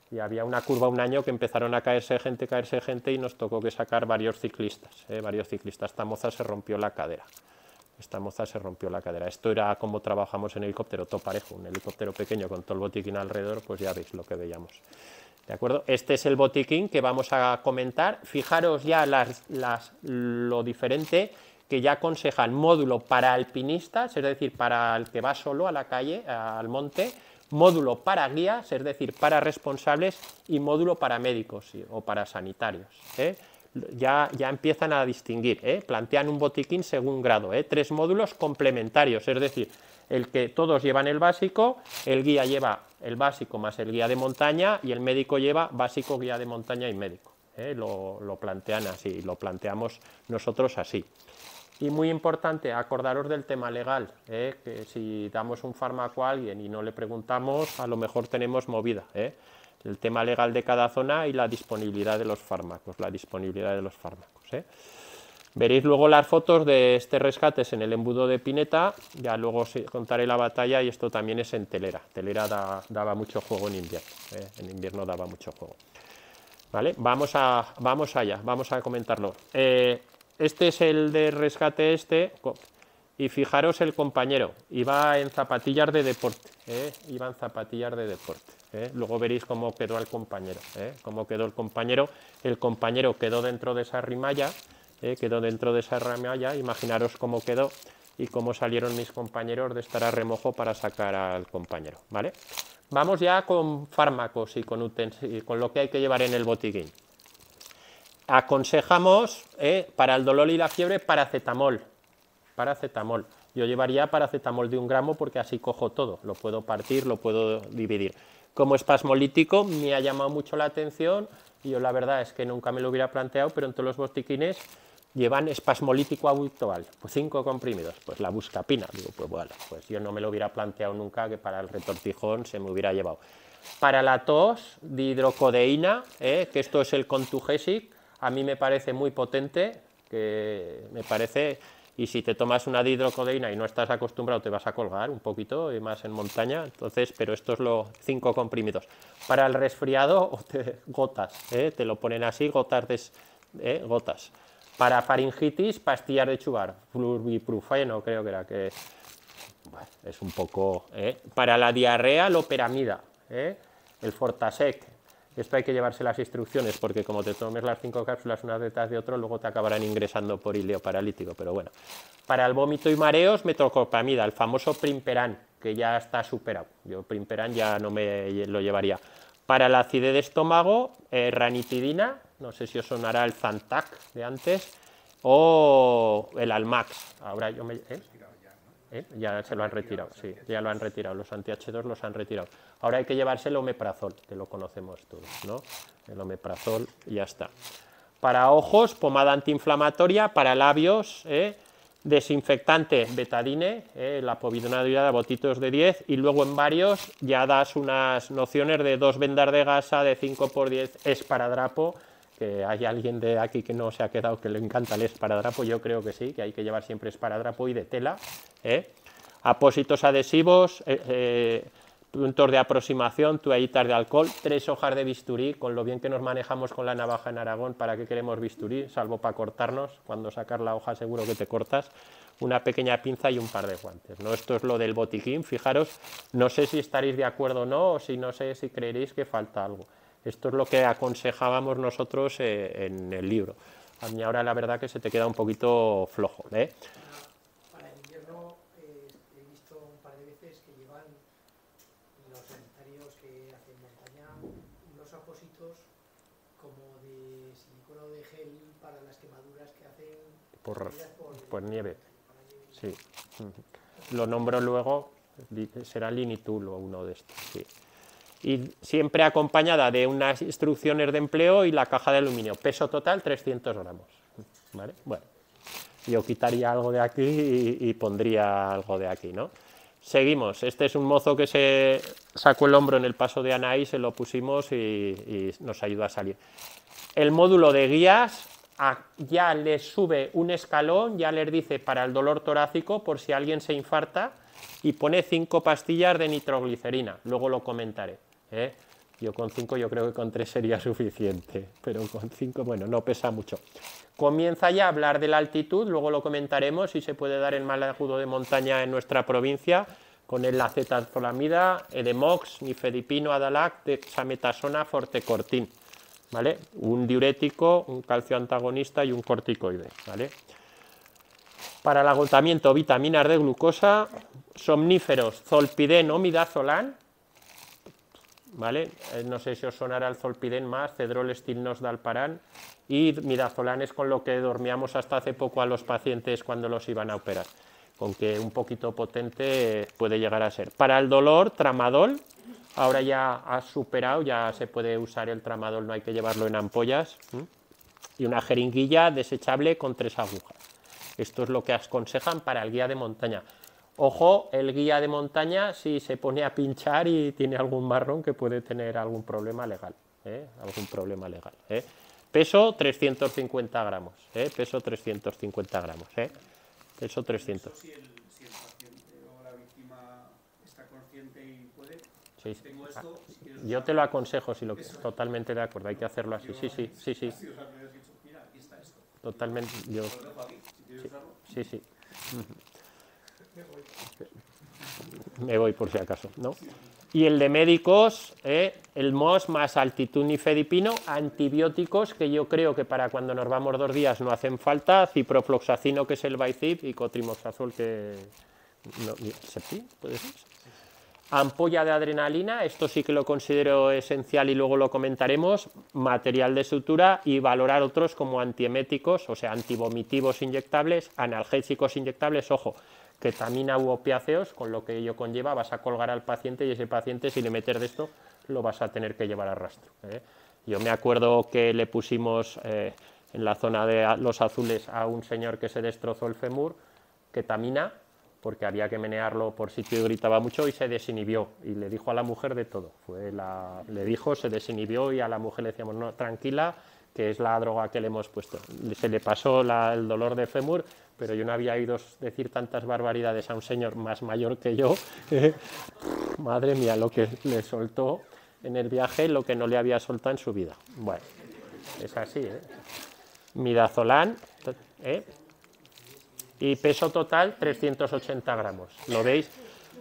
y había una curva un año que empezaron a caerse gente, caerse gente y nos tocó que sacar varios ciclistas, ¿eh? varios ciclistas. Esta moza se rompió la cadera, esta moza se rompió la cadera. Esto era como trabajamos en helicóptero, todo parejo, un helicóptero pequeño con todo el botiquín alrededor, pues ya veis lo que veíamos. ¿De acuerdo? Este es el botiquín que vamos a comentar. Fijaros ya las, las, lo diferente que ya aconsejan módulo para alpinistas, es decir, para el que va solo a la calle, al monte, módulo para guías, es decir, para responsables, y módulo para médicos ¿sí? o para sanitarios. ¿eh? Ya, ya empiezan a distinguir, ¿eh? plantean un botiquín según grado, ¿eh? tres módulos complementarios, es decir, el que todos llevan el básico, el guía lleva el básico más el guía de montaña y el médico lleva básico, guía de montaña y médico. ¿eh? Lo, lo plantean así, lo planteamos nosotros así. Y muy importante, acordaros del tema legal, ¿eh? que si damos un fármaco a alguien y no le preguntamos, a lo mejor tenemos movida. ¿eh? El tema legal de cada zona y la disponibilidad de los fármacos, la disponibilidad de los fármacos. ¿eh? Veréis luego las fotos de este rescate en el embudo de Pineta, ya luego os contaré la batalla y esto también es en telera. Telera da, daba mucho juego en invierno, ¿eh? en invierno daba mucho juego. ¿Vale? Vamos, a, vamos allá, vamos a comentarlo. Eh, Este es el de rescate este, y fijaros el compañero, iba en zapatillas de deporte, ¿eh? iba en zapatillas de deporte. ¿eh? Luego veréis cómo quedó el compañero, ¿eh? cómo quedó el compañero, el compañero quedó dentro de esa rimalla, ¿eh? quedó dentro de esa rimalla, imaginaros cómo quedó y cómo salieron mis compañeros de estar a remojo para sacar al compañero, ¿vale? Vamos ya con fármacos y con, y con lo que hay que llevar en el botiquín. Aconsejamos eh, para el dolor y la fiebre paracetamol, paracetamol. Yo llevaría paracetamol de un gramo porque así cojo todo, lo puedo partir, lo puedo dividir. Como espasmolítico me ha llamado mucho la atención y yo la verdad es que nunca me lo hubiera planteado, pero en todos los botiquines llevan espasmolítico habitual, pues cinco comprimidos, pues la buscapina, digo, pues bueno, pues yo no me lo hubiera planteado nunca que para el retortijón se me hubiera llevado. Para la tos, dihidrocodeína, eh, que esto es el Contugesic, a mí me parece muy potente, que me parece, y si te tomas una dihidrocodeína y no estás acostumbrado te vas a colgar un poquito, y más en montaña, entonces, pero esto es los cinco comprimidos. Para el resfriado, te, gotas, ¿eh? te lo ponen así, gotas, de, ¿eh? gotas. Para faringitis, pastillas de chugar, flurbiprufeno creo que era, que bueno, es un poco... ¿eh? Para la diarrea, loperamida, ¿eh? el Fortasec. Esto hay que llevarse las instrucciones porque como te tomes las cinco cápsulas una detrás de otro, luego te acabarán ingresando por ileo paralítico, pero bueno. Para el vómito y mareos, metoclopramida, el famoso Primperan, que ya está superado. Yo Primperan ya no me lo llevaría. Para la acidez de estómago, eh, ranitidina, no sé si os sonará el Zantac de antes, o el Almax. Ahora yo me... ¿eh? ¿Eh? Ya se lo han retirado, sí, ya lo han retirado, los anti hache dos los han retirado. Ahora hay que llevarse el omeprazol, que lo conocemos todos, ¿no? El omeprazol y ya está. Para ojos, pomada antiinflamatoria, para labios, ¿eh? desinfectante betadine, ¿eh? la povidona de botitos de diez, y luego en varios ya das unas nociones de dos vendas de gasa, de cinco por diez, esparadrapo, que hay alguien de aquí que no se ha quedado que le encanta el esparadrapo, yo creo que sí, que hay que llevar siempre esparadrapo y de tela, ¿eh? apósitos adhesivos, eh, eh, puntos de aproximación, toallitas de alcohol, tres hojas de bisturí, con lo bien que nos manejamos con la navaja en Aragón, ¿para qué queremos bisturí? Salvo para cortarnos, cuando sacas la hoja seguro que te cortas, una pequeña pinza y un par de guantes, ¿no? Esto es lo del botiquín, fijaros, no sé si estaréis de acuerdo o no, o si no sé si creeréis que falta algo. Esto es lo que aconsejábamos nosotros eh, en el libro. A mí ahora la verdad que se te queda un poquito flojo, ¿eh? Para el invierno eh, he visto un par de veces que llevan los sanitarios que hacen montaña unos apósitos como de silicona o de gel para las quemaduras que hacen por, por, por nieve. Sí. Lo nombro luego, será Linitul o uno de estos, sí. Y siempre acompañada de unas instrucciones de empleo y la caja de aluminio. Peso total trescientos gramos. ¿Vale? Bueno, yo quitaría algo de aquí y, y pondría algo de aquí, ¿no? Seguimos. Este es un mozo que se sacó el hombro en el paso de Anaí, se lo pusimos y, y nos ayuda a salir. El módulo de guías a, ya les sube un escalón, ya les dice para el dolor torácico, por si alguien se infarta, y pone cinco pastillas de nitroglicerina. Luego lo comentaré. ¿eh? Yo con cinco, yo creo que con tres sería suficiente, pero con cinco, bueno, no pesa mucho. Comienza ya a hablar de la altitud, luego lo comentaremos, si se puede dar el mal agudo de montaña en nuestra provincia, con el acetazolamida, edemox, nifedipino, adalac, dexametasona, fortecortin, ¿vale? Un diurético, un calcio antagonista y un corticoide, ¿vale? Para el agotamiento, vitaminas de glucosa, somníferos, zolpidem o midazolam, ¿vale? Eh, no sé si os sonará el zolpidem más, cedrol, estilnos, dalparán, y midazolam es con lo que dormíamos hasta hace poco a los pacientes cuando los iban a operar, con que un poquito potente puede llegar a ser. Para el dolor, tramadol, ahora ya ha superado, ya se puede usar el tramadol, no hay que llevarlo en ampollas, ¿sí? Y una jeringuilla desechable con tres agujas. Esto es lo que aconsejan para el guía de montaña. Ojo, el guía de montaña si se pone a pinchar y tiene algún marrón que puede tener algún problema legal, ¿eh? Algún problema legal, ¿eh? Peso trescientos cincuenta gramos, ¿eh? Peso trescientos cincuenta gramos, ¿eh? Peso trescientos. Si el, si el paciente o la víctima está consciente y puede, Sí. tengo esto, si quieres Yo te lo aconsejo, si lo que totalmente de acuerdo, hay que hacerlo así, sí, sí, sí, sí. Sí, o sea, me has dicho, mira, aquí está esto. Totalmente, yo, Lo dejo aquí, si quieres usarlo. sí, sí. Me voy por si acaso, ¿no? Y el de médicos, ¿eh? El M O S más altitud nifedipino, antibióticos que yo creo que para cuando nos vamos dos días no hacen falta, ciprofloxacino que es el Vicip y cotrimoxazol que... No, ¿Septi? ¿Puede ser? Ampolla de adrenalina, esto sí que lo considero esencial y luego lo comentaremos, material de sutura y valorar otros como antieméticos, o sea, antivomitivos inyectables, analgésicos inyectables, ojo, ketamina u opiáceos, con lo que ello conlleva, vas a colgar al paciente y ese paciente si le metes de esto lo vas a tener que llevar a rastro, ¿eh? Yo me acuerdo que le pusimos eh, en la zona de los azules a un señor que se destrozó el fémur, ketamina, porque había que menearlo por sitio y gritaba mucho y se desinhibió y le dijo a la mujer de todo, fue la, le dijo, se desinhibió y a la mujer le decíamos, no, tranquila, que es la droga que le hemos puesto. Se le pasó la, el dolor de fémur, pero yo no había oído decir tantas barbaridades a un señor más mayor que yo, eh, madre mía, lo que le soltó en el viaje, lo que no le había soltado en su vida. Bueno, es así, ¿eh? Midazolam, ¿eh? Y peso total trescientos ochenta gramos, ¿lo veis?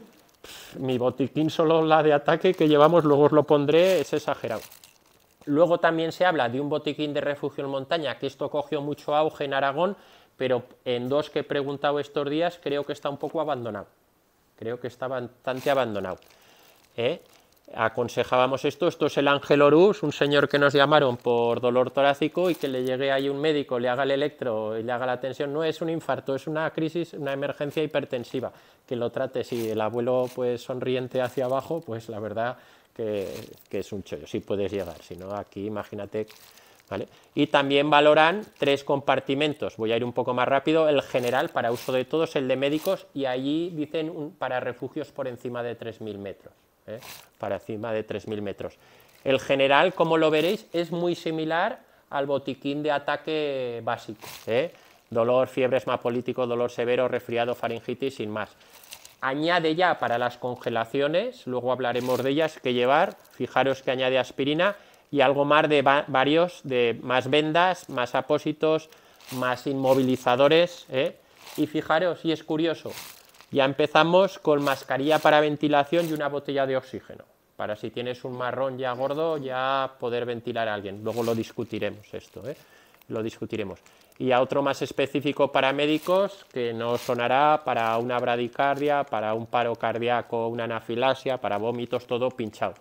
Mi botiquín solo la de ataque que llevamos, luego os lo pondré, es exagerado. Luego también se habla de un botiquín de refugio en montaña, que esto cogió mucho auge en Aragón, pero en dos que he preguntado estos días creo que está un poco abandonado, creo que está bastante abandonado, ¿eh? Aconsejábamos esto, esto es el Ángel Horus, un señor que nos llamaron por dolor torácico y que le llegue ahí un médico, le haga el electro y le haga la tensión, no es un infarto, es una crisis, una emergencia hipertensiva, que lo trate, si el abuelo pues sonriente hacia abajo, pues la verdad que, que es un chollo, si puedes llegar, si no aquí imagínate, ¿vale? Y también valoran tres compartimentos, voy a ir un poco más rápido, el general para uso de todos, el de médicos y allí dicen un, para refugios por encima de tres mil metros. ¿Eh? Para encima de tres mil metros. El general, como lo veréis, es muy similar al botiquín de ataque básico, ¿eh? Dolor, fiebre, esmapolítico, dolor severo, resfriado, faringitis, sin más. Añade ya para las congelaciones, luego hablaremos de ellas, que llevar, fijaros que añade aspirina y algo más de va varios, de más vendas, más apósitos, más inmovilizadores, ¿eh? Y fijaros, y es curioso, ya empezamos con mascarilla para ventilación y una botella de oxígeno, para si tienes un marrón ya gordo, ya poder ventilar a alguien. Luego lo discutiremos esto, ¿eh? Lo discutiremos. Y a otro más específico para médicos, que nos sonará para una bradicardia, para un paro cardíaco, una anafilaxia, para vómitos, todo pinchado.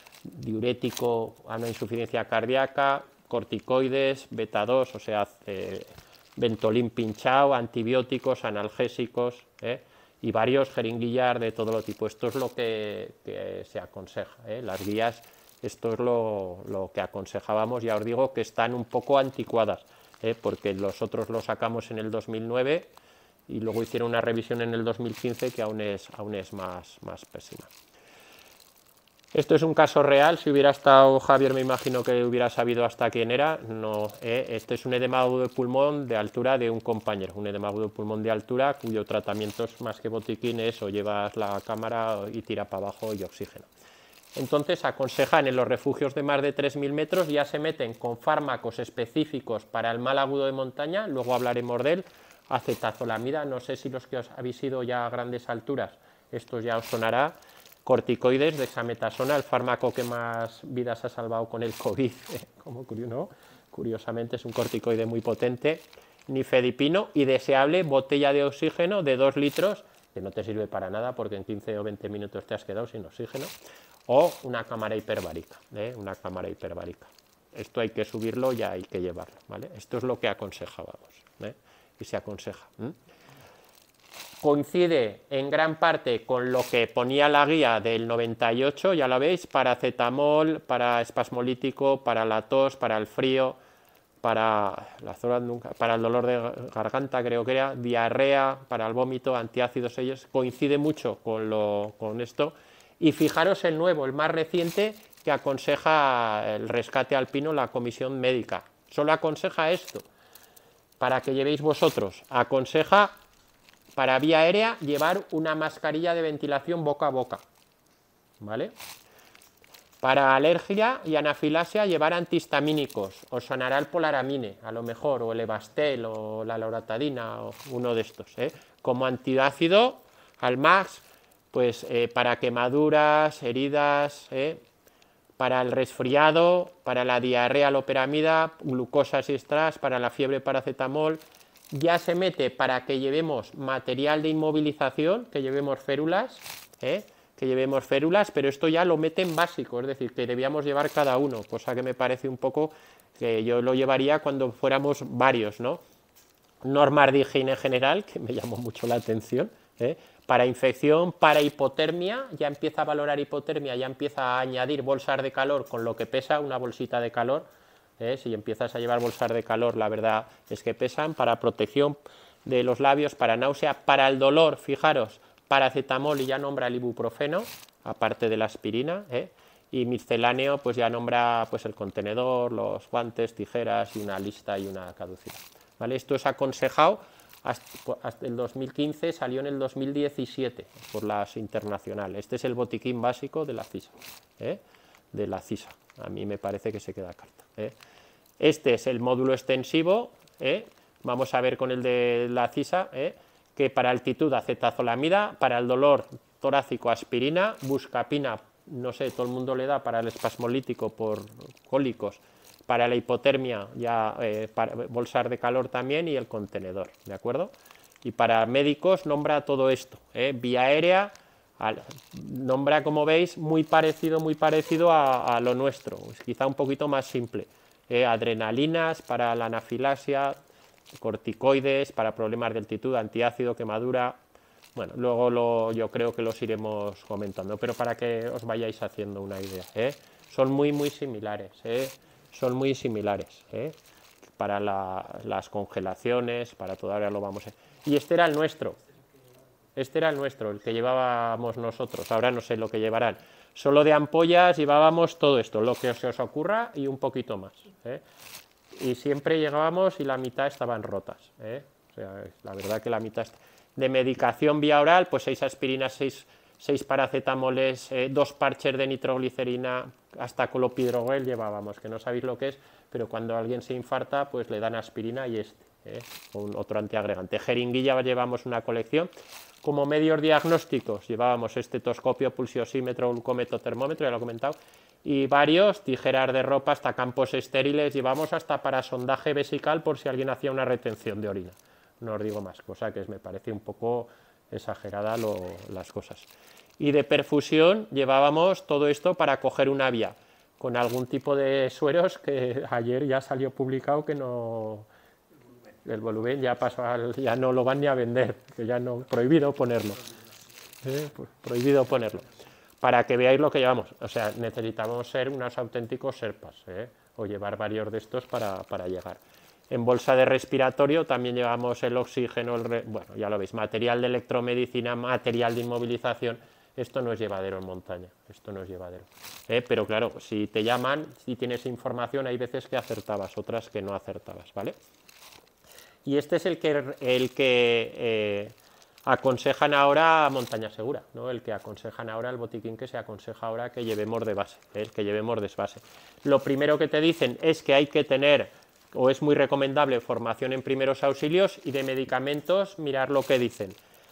Diurético a una insuficiencia cardíaca, corticoides, beta dos, o sea, eh, Ventolin pinchado, antibióticos, analgésicos, ¿eh? Y varios jeringuillas de todo lo tipo. Esto es lo que, que se aconseja, ¿eh? Las guías, esto es lo, lo que aconsejábamos, ya os digo que están un poco anticuadas, ¿eh? Porque los otros los sacamos en el dos mil nueve y luego hicieron una revisión en el dos mil quince que aún es, aún es más, más pésima. Esto es un caso real, si hubiera estado Javier me imagino que hubiera sabido hasta quién era, no, eh, este es un edema agudo de pulmón de altura de un compañero, un edema agudo de pulmón de altura cuyo tratamiento es más que botiquín es o llevas la cámara y tira para abajo y oxígeno. Entonces aconsejan en los refugios de más de tres mil metros ya se meten con fármacos específicos para el mal agudo de montaña, luego hablaremos de él, acetazolamida, no sé si los que os habéis ido ya a grandes alturas, esto ya os sonará, corticoides, dexametasona, el fármaco que más vidas ha salvado con el COVID, como ¿no? Curiosamente es un corticoide muy potente, nifedipino y deseable botella de oxígeno de dos litros, que no te sirve para nada porque en quince o veinte minutos te has quedado sin oxígeno, o una cámara hiperbárica, ¿eh? una cámara hiperbárica. Esto hay que subirlo y hay que llevarlo, ¿vale? Esto es lo que aconsejábamos, ¿eh? y se aconseja. ¿eh? Coincide en gran parte con lo que ponía la guía del noventa y ocho, ya lo veis, paracetamol, para espasmolítico, para la tos, para el frío, para, la zona nunca, para el dolor de garganta, creo que era, diarrea, para el vómito, antiácidos, ellos, coincide mucho con, lo, con esto. Y fijaros el nuevo, el más reciente, que aconseja el rescate alpino, la comisión médica. Solo aconseja esto, para que llevéis vosotros. Aconseja, para vía aérea, llevar una mascarilla de ventilación boca a boca. ¿Vale? Para alergia y anafilaxia, llevar antihistamínicos. Os sonará el polaramine, a lo mejor, o el Ebastel, o la loratadina, o uno de estos. ¿eh? Como antiácido, al max, pues eh, para quemaduras, heridas, eh, para el resfriado, para la diarrea, loperamida, glucosa si estás, para la fiebre paracetamol. Ya se mete para que llevemos material de inmovilización, que llevemos férulas, eh, que llevemos férulas, pero esto ya lo meten básico, es decir, que debíamos llevar cada uno, cosa que me parece un poco que yo lo llevaría cuando fuéramos varios, ¿no? Normas de higiene general, que me llamó mucho la atención, ¿eh? Para infección, para hipotermia, ya empieza a valorar hipotermia, ya empieza a añadir bolsas de calor con lo que pesa, una bolsita de calor, ¿eh? Si empiezas a llevar bolsas de calor, la verdad es que pesan, para protección de los labios, para náusea, para el dolor, fijaros, paracetamol y ya nombra el ibuprofeno, aparte de la aspirina, ¿eh? Y misceláneo, pues ya nombra pues, el contenedor, los guantes, tijeras y una lista y una caducidad. ¿Vale? Esto es aconsejado. Hasta, hasta el dos mil quince, salió en el dos mil diecisiete por las internacionales. Este es el botiquín básico de la CISA, ¿eh? de la CISA. A mí me parece que se queda carta. ¿eh? Este es el módulo extensivo, ¿eh? vamos a ver con el de la CISA, ¿eh? que para altitud acetazolamida, para el dolor torácico aspirina, buscapina, no sé, todo el mundo le da para el espasmolítico por cólicos, para la hipotermia ya eh, para bolsar de calor también y el contenedor, ¿de acuerdo? Y para médicos nombra todo esto, ¿eh? vía aérea, al, nombra como veis muy parecido, muy parecido a, a lo nuestro, es quizá un poquito más simple, ¿eh? adrenalinas para la anafilaxia, corticoides para problemas de altitud, antiácido, quemadura, bueno, luego lo, yo creo que los iremos comentando, pero para que os vayáis haciendo una idea, ¿eh? son muy muy similares, ¿eh? son muy similares, ¿eh? para la, las congelaciones, para todo, ahora lo vamos a... Y este era el nuestro, este era el nuestro, el que llevábamos nosotros, ahora no sé lo que llevarán. Solo de ampollas llevábamos todo esto, lo que se os ocurra y un poquito más. ¿eh? Y siempre llegábamos y la mitad estaban rotas. ¿eh? O sea, la verdad que la mitad... Está... De medicación vía oral, pues seis aspirinas, seis, seis paracetamoles, eh, dos parches de nitroglicerina, hasta clopidogrel llevábamos, que no sabéis lo que es, pero cuando alguien se infarta, pues le dan aspirina y este, ¿eh? un, otro antiagregante. Jeringuilla llevamos una colección. Como medios diagnósticos llevábamos estetoscopio, pulsiosímetro, glucómetro, termómetro, ya lo he comentado, y varios, tijeras de ropa, hasta campos estériles, llevamos hasta para sondaje vesical por si alguien hacía una retención de orina. No os digo más, cosa que me parece un poco exagerada lo, las cosas. Y de perfusión llevábamos todo esto para coger una vía, con algún tipo de sueros que ayer ya salió publicado que no... El volumen ya pasó al, ya no lo van ni a vender, que ya no, prohibido ponerlo. ¿Eh? Pues prohibido ponerlo. Para que veáis lo que llevamos. O sea, necesitamos ser unos auténticos serpas, ¿eh? o llevar varios de estos para, para llegar. En bolsa de respiratorio también llevamos el oxígeno, el re... bueno, ya lo veis, material de electromedicina, material de inmovilización. Esto no es llevadero en montaña, esto no es llevadero. ¿Eh? Pero claro, si te llaman, si tienes información, hay veces que acertabas, otras que no acertabas, ¿vale? Y este es el que, el que eh, aconsejan ahora montaña segura, ¿no? El que aconsejan ahora, el botiquín que se aconseja ahora que llevemos de base, el que llevemos de base. Lo primero que te dicen es que hay que tener, o es muy recomendable, formación en primeros auxilios, y de medicamentos, mirar lo que dicen.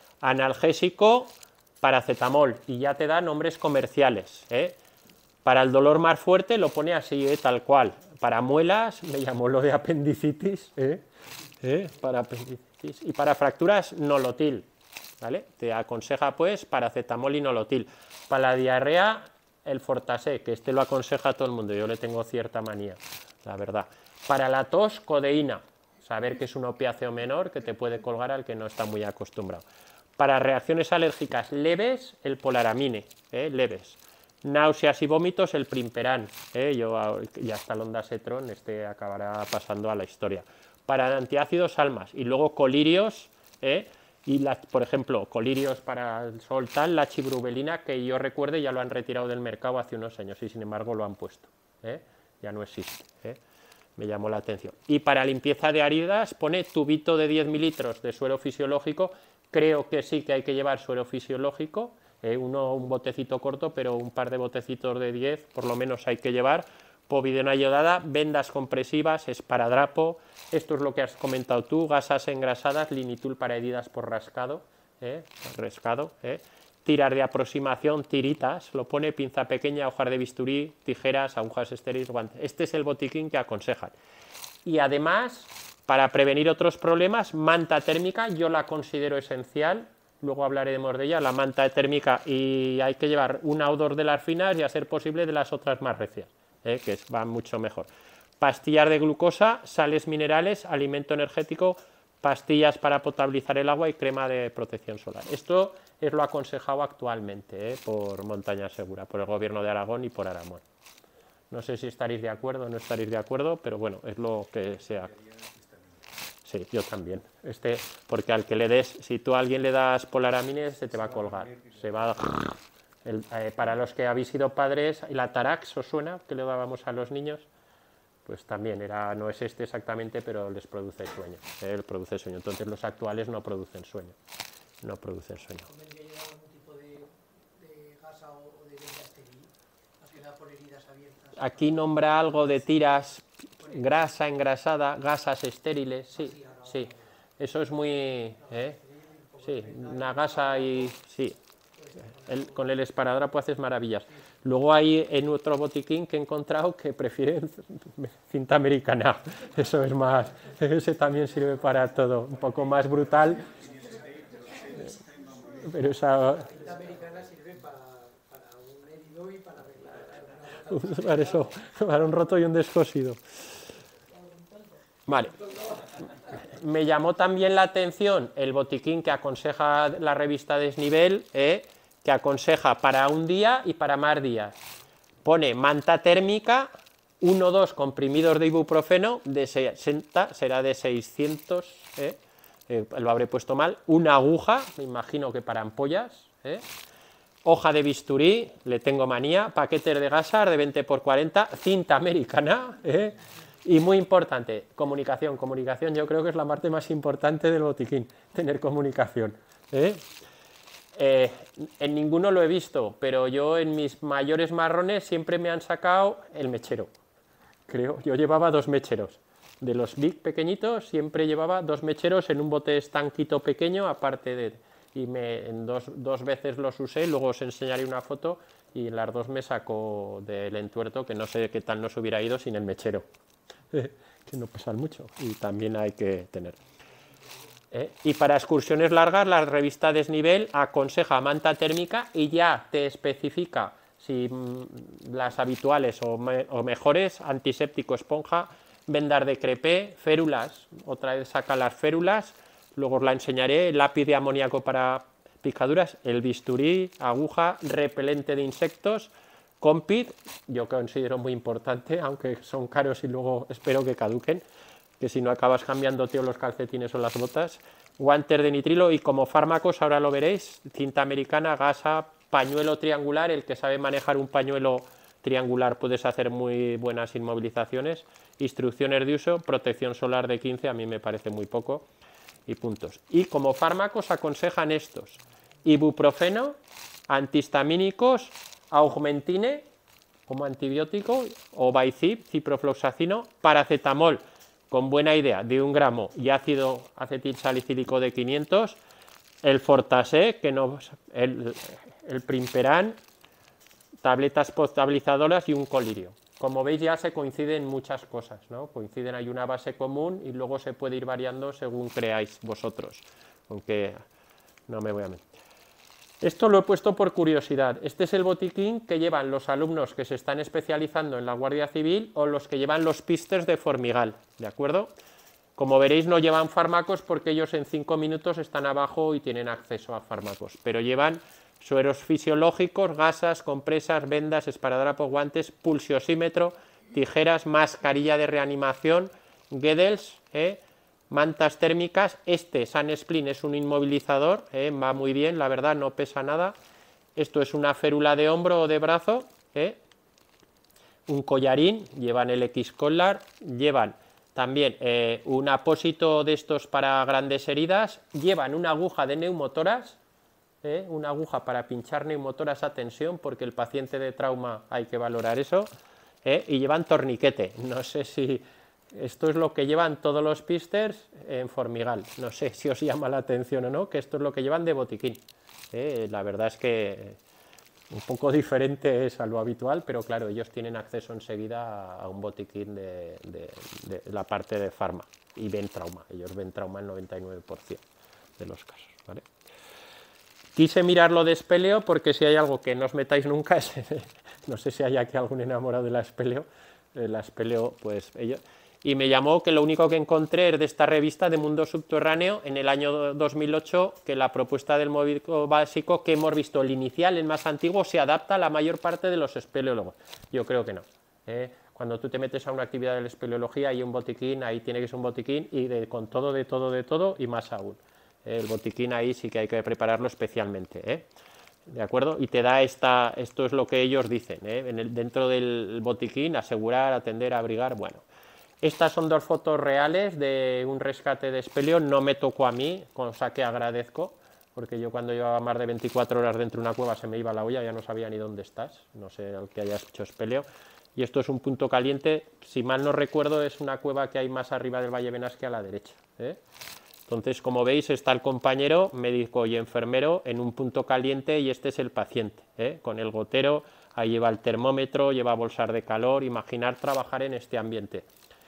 Analgésico, paracetamol, y ya te da nombres comerciales, ¿eh? Para el dolor más fuerte lo pone así, ¿eh? Tal cual. Para muelas, me llamó lo de apendicitis, ¿eh? ¿Eh? Para apendicitis. Y para fracturas, nolotil, ¿vale? Te aconseja pues paracetamol y nolotil. Para la diarrea, el Fortasé, que este lo aconseja a todo el mundo, yo le tengo cierta manía, la verdad. Para la tos, codeína, saber que es un opiáceo menor que te puede colgar al que no está muy acostumbrado. Para reacciones alérgicas leves, el polaramine, ¿eh? Leves. Náuseas y vómitos, el primperán, ¿eh? Yo, y hasta el ondansetron, este acabará pasando a la historia. Para antiácidos, almas, y luego colirios, ¿eh? Y la, por ejemplo, colirios para el sol tal, la chibrubelina, que yo recuerde ya lo han retirado del mercado hace unos años y sin embargo lo han puesto, ¿eh? Ya no existe, ¿eh? Me llamó la atención. Y para limpieza de heridas pone tubito de diez mililitros de suero fisiológico, creo que sí que hay que llevar suero fisiológico, eh, uno un botecito corto, pero un par de botecitos de diez por lo menos hay que llevar. Povidona iodada, vendas compresivas, esparadrapo, esto es lo que has comentado tú, gasas engrasadas, linitul para heridas por rascado, ¿eh? rascado ¿eh? Tiras de aproximación, tiritas, lo pone, pinza pequeña, hojas de bisturí, tijeras, agujas estériles, guantes. Este es el botiquín que aconsejan. Y además, para prevenir otros problemas, manta térmica, yo la considero esencial, luego hablaremos de ella, la manta térmica, y hay que llevar una o dos de las finas y a ser posible de las otras más recias, ¿eh? Que van mucho mejor. Pastillas de glucosa, sales minerales, alimento energético, pastillas para potabilizar el agua y crema de protección solar. Esto es lo aconsejado actualmente, ¿eh? Por Montaña Segura, por el Gobierno de Aragón y por Aramón. No sé si estaréis de acuerdo o no estaréis de acuerdo, pero bueno, es lo que sea. Sí, yo también. Este, porque al que le des, si tú a alguien le das polaramines, se te va a colgar. Se va a... El, eh, para los que habéis sido padres, la Tarax, ¿os suena? Que le dábamos a los niños. Pues también, era, no es este exactamente, pero les produce sueño. ¿eh? Produce sueño. Entonces los actuales no producen sueño. No producen sueño. ¿Convendría llevar algún tipo de, de gasa o de venda estéril? Más que nada por heridas abiertas. Aquí nombra algo de tiras, grasa engrasada, gasas estériles, sí, sí. Eso es muy... ¿eh? Sí, una gasa y... sí. El, con el esparadrapo haces maravillas. Luego hay en otro botiquín que he encontrado que prefieren cinta americana. Eso es más... Ese también sirve para todo. Un poco más brutal. Pero esa... La cinta americana sirve para, para un herido y para arreglar... Para eso, para un roto y un descosido. Vale. Me llamó también la atención el botiquín que aconseja la revista Desnivel, ¿eh? Que aconseja para un día y para más días. Pone manta térmica, uno o dos comprimidos de ibuprofeno, de sesenta, será de seiscientos, ¿eh? Eh, lo habré puesto mal, una aguja, me imagino que para ampollas, ¿eh? Hoja de bisturí, le tengo manía, paquetes de gasas de veinte por cuarenta, cinta americana, ¿eh? Y muy importante, comunicación. Comunicación yo creo que es la parte más importante del botiquín, tener comunicación, ¿eh? Eh, en ninguno lo he visto, pero yo en mis mayores marrones siempre me han sacado el mechero, creo, yo llevaba dos mecheros, de los big pequeñitos siempre llevaba dos mecheros en un bote estanquito pequeño, aparte de, y me, en dos, dos veces los usé, luego os enseñaré una foto, y en las dos me sacó del entuerto, que no sé qué tal nos hubiera ido sin el mechero, que no pesan mucho, y también hay que tener. ¿Eh? Y para excursiones largas, la revista Desnivel aconseja manta térmica y ya te especifica si mmm, las habituales o, me, o mejores, antiséptico, esponja, vendas de crepé, férulas, otra vez saca las férulas, luego os la enseñaré, lápiz de amoníaco para picaduras, el bisturí, aguja, repelente de insectos, Compit, yo considero muy importante, aunque son caros y luego espero que caduquen, que si no acabas cambiándote o los calcetines o las botas, guantes de nitrilo y como fármacos, ahora lo veréis, cinta americana, gasa, pañuelo triangular, el que sabe manejar un pañuelo triangular puedes hacer muy buenas inmovilizaciones, instrucciones de uso, protección solar de quince, a mí me parece muy poco, y puntos. Y como fármacos aconsejan estos: ibuprofeno, antihistamínicos, augmentine como antibiótico, o Vaicip, ciprofloxacino, paracetamol con buena idea de un gramo y ácido acetilsalicílico de quinientos, el Fortasé, que no, el, el Primperan, tabletas postabilizadoras y un colirio. Como veis, ya se coinciden muchas cosas, ¿no? Coinciden, hay una base común y luego se puede ir variando según creáis vosotros, aunque no me voy a meter. Esto lo he puesto por curiosidad. Este es el botiquín que llevan los alumnos que se están especializando en la Guardia Civil o los que llevan los písters de Formigal, ¿de acuerdo? Como veréis, no llevan fármacos porque ellos en cinco minutos están abajo y tienen acceso a fármacos, pero llevan sueros fisiológicos, gasas, compresas, vendas, esparadrapo, guantes, pulsiosímetro, tijeras, mascarilla de reanimación, Guedels, ¿eh? mantas térmicas. Este Sanspleen es un inmovilizador, ¿eh? va muy bien, la verdad, no pesa nada. Esto es una férula de hombro o de brazo, ¿eh? un collarín, llevan el X-Collar, llevan también eh, un apósito de estos para grandes heridas, llevan una aguja de neumotoras, ¿eh? una aguja para pinchar neumotoras a tensión, porque el paciente de trauma hay que valorar eso, ¿eh? y llevan torniquete. No sé si esto es lo que llevan todos los písters en Formigal, no sé si os llama la atención o no, que esto es lo que llevan de botiquín. ¿eh? La verdad es que un poco diferente es a lo habitual, pero claro, ellos tienen acceso enseguida a un botiquín de, de, de la parte de farma y ven trauma, ellos ven trauma en noventa y nueve por ciento de los casos, ¿vale? Quise mirarlo de espeleo porque si hay algo que no os metáis nunca, es, no sé si hay aquí algún enamorado de la espeleo, de la espeleo, pues ellos, y me llamó que lo único que encontré es de esta revista de Mundo Subterráneo en el año dos mil ocho, que la propuesta del módico básico que hemos visto, el inicial, el más antiguo, se adapta a la mayor parte de los espeleólogos. Yo creo que no. ¿eh? Cuando tú te metes a una actividad de la espeleología hay un botiquín, ahí tiene que ser un botiquín y de, con todo, de todo, de todo y más aún. El botiquín ahí sí que hay que prepararlo especialmente, ¿eh? ¿de acuerdo? Y te da esta, esto es lo que ellos dicen, ¿eh? en el, dentro del botiquín, asegurar, atender, abrigar, bueno. Estas son dos fotos reales de un rescate de espeleo, no me tocó a mí, cosa que agradezco, porque yo cuando llevaba más de veinticuatro horas dentro de una cueva se me iba la olla, ya no sabía ni dónde estás, no sé el que hayas hecho espeleo. Y esto es un punto caliente, si mal no recuerdo es una cueva que hay más arriba del Valle Benasque a la derecha, ¿eh? Entonces, como veis, está el compañero, médico y enfermero, en un punto caliente y este es el paciente, ¿eh? con el gotero, ahí lleva el termómetro, lleva bolsas de calor, imaginar trabajar en este ambiente.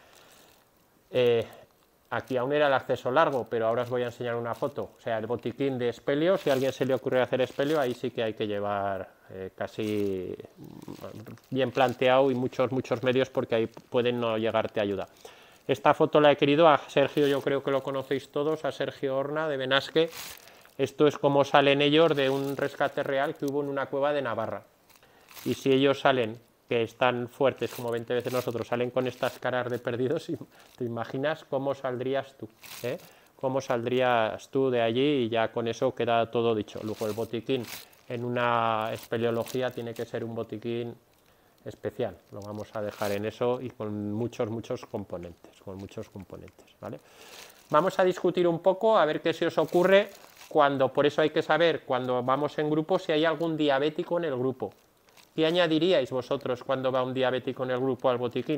Eh, aquí aún era el acceso largo, pero ahora os voy a enseñar una foto, o sea, el botiquín de espeleo, si a alguien se le ocurre hacer espeleo, ahí sí que hay que llevar eh, casi bien planteado y muchos, muchos medios porque ahí pueden no llegarte ayuda. Esta foto la he querido a Sergio, yo creo que lo conocéis todos, a Sergio Horna de Benasque. Esto es como salen ellos de un rescate real que hubo en una cueva de Navarra. Y si ellos salen, que están fuertes como veinte veces nosotros, salen con estas caras de perdidos, te imaginas cómo saldrías tú, ¿eh? Cómo saldrías tú de allí y ya con eso queda todo dicho. Luego el botiquín en una espeleología tiene que ser un botiquín especial, lo vamos a dejar en eso y con muchos, muchos componentes, con muchos componentes, ¿vale? Vamos a discutir un poco, a ver qué se os ocurre cuando, por eso hay que saber, cuando vamos en grupo, si hay algún diabético en el grupo. ¿Qué añadiríais vosotros cuando va un diabético en el grupo al botiquín?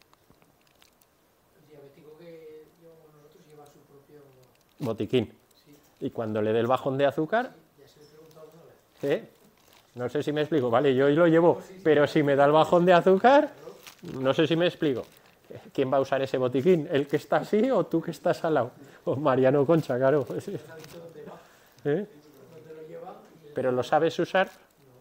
El diabético que llevamos nosotros lleva su propio botiquín. Sí. Y cuando le dé el bajón de azúcar, Sí, ya se lo he preguntado alguna vez. ¿eh? No sé si me explico, vale, yo lo llevo, pero si me da el bajón de azúcar, no sé si me explico. ¿Quién va a usar ese botiquín? ¿El que está así o tú que estás al lado? O Mariano Concha, claro. Sí. ¿Eh? ¿Pero lo sabes usar?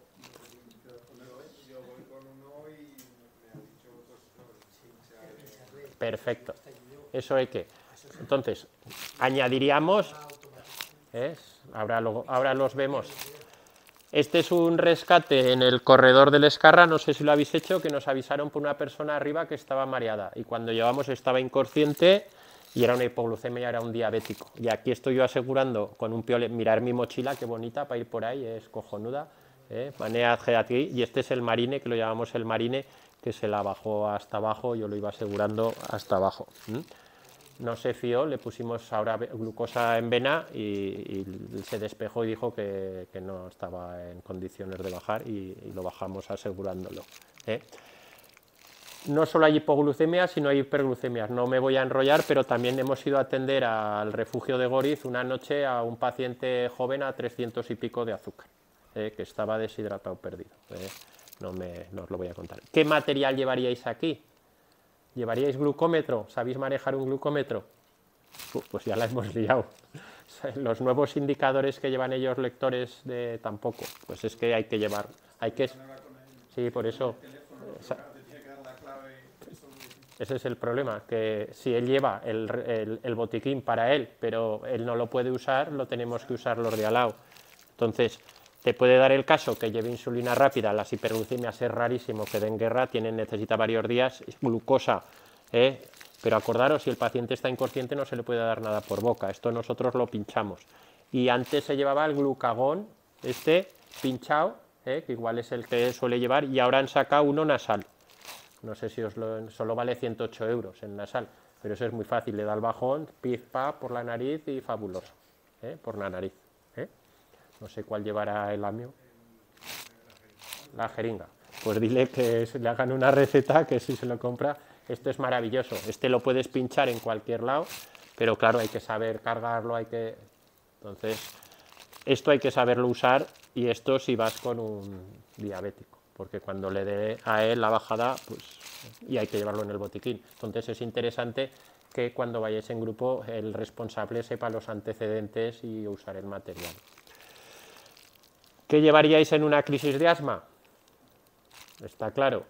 Perfecto. Eso hay que. Entonces, añadiríamos. ¿eh? Ahora, lo, ahora los vemos. Este es un rescate en el corredor del Escarra, no sé si lo habéis hecho, que nos avisaron por una persona arriba que estaba mareada y cuando llegamos estaba inconsciente y era una hipoglucemia, era un diabético. Y aquí estoy yo asegurando con un piole, mirar mi mochila, qué bonita para ir por ahí, es cojonuda, ¿eh? Manea aquí, y este es el marine, que lo llamamos el marine, que se la bajó hasta abajo, yo lo iba asegurando hasta abajo. ¿Mm? no se fió, le pusimos ahora glucosa en vena y, y se despejó y dijo que, que no estaba en condiciones de bajar y, y lo bajamos asegurándolo. ¿eh? No solo hay hipoglucemia, sino hay hiperglucemias. No me voy a enrollar, pero también hemos ido a atender al refugio de Goriz una noche a un paciente joven a trescientos y pico de azúcar, ¿eh? que estaba deshidratado perdido. ¿eh? No, me, no os lo voy a contar. ¿Qué material llevaríais aquí? ¿Llevaríais glucómetro? ¿Sabéis manejar un glucómetro? Pues ya la hemos liado. Los nuevos indicadores que llevan ellos lectores de tampoco. Pues es que hay que llevar. Hay que... Sí, por eso. Ese es el problema, que si él lleva el, el, el botiquín para él, pero él no lo puede usar, lo tenemos que usar los de al lado. Entonces, te puede dar el caso que lleve insulina rápida, las hiperglucemias es rarísimo que den guerra, tienen, necesita varios días, glucosa, ¿eh? pero acordaros, si el paciente está inconsciente no se le puede dar nada por boca, esto nosotros lo pinchamos. Y antes se llevaba el glucagón, este pinchado, ¿eh? que igual es el que suele llevar, y ahora han sacado uno nasal. No sé si os lo, solo vale ciento ocho euros en nasal, pero eso es muy fácil, le da el bajón, pif, pa, por la nariz y fabuloso, ¿eh? por la nariz. ¿eh? No sé cuál llevará el amio. La jeringa. Pues dile que se le hagan una receta, que si se lo compra, esto es maravilloso. Este lo puedes pinchar en cualquier lado, pero claro, hay que saber cargarlo, hay que... Entonces, esto hay que saberlo usar y esto si vas con un diabético. Porque cuando le dé a él la bajada, pues, y hay que llevarlo en el botiquín. Entonces es interesante que cuando vayáis en grupo el responsable sepa los antecedentes y usar el material. ¿Qué llevaríais en una crisis de asma? Está claro,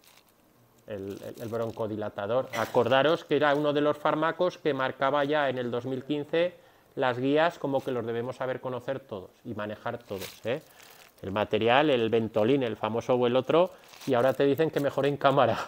el, el, el broncodilatador. Acordaros que era uno de los fármacos que marcaba ya en el dos mil quince las guías como que los debemos saber conocer todos y manejar todos, ¿eh? El material, el Ventolin, el famoso o el otro, y ahora te dicen que mejor en cámara.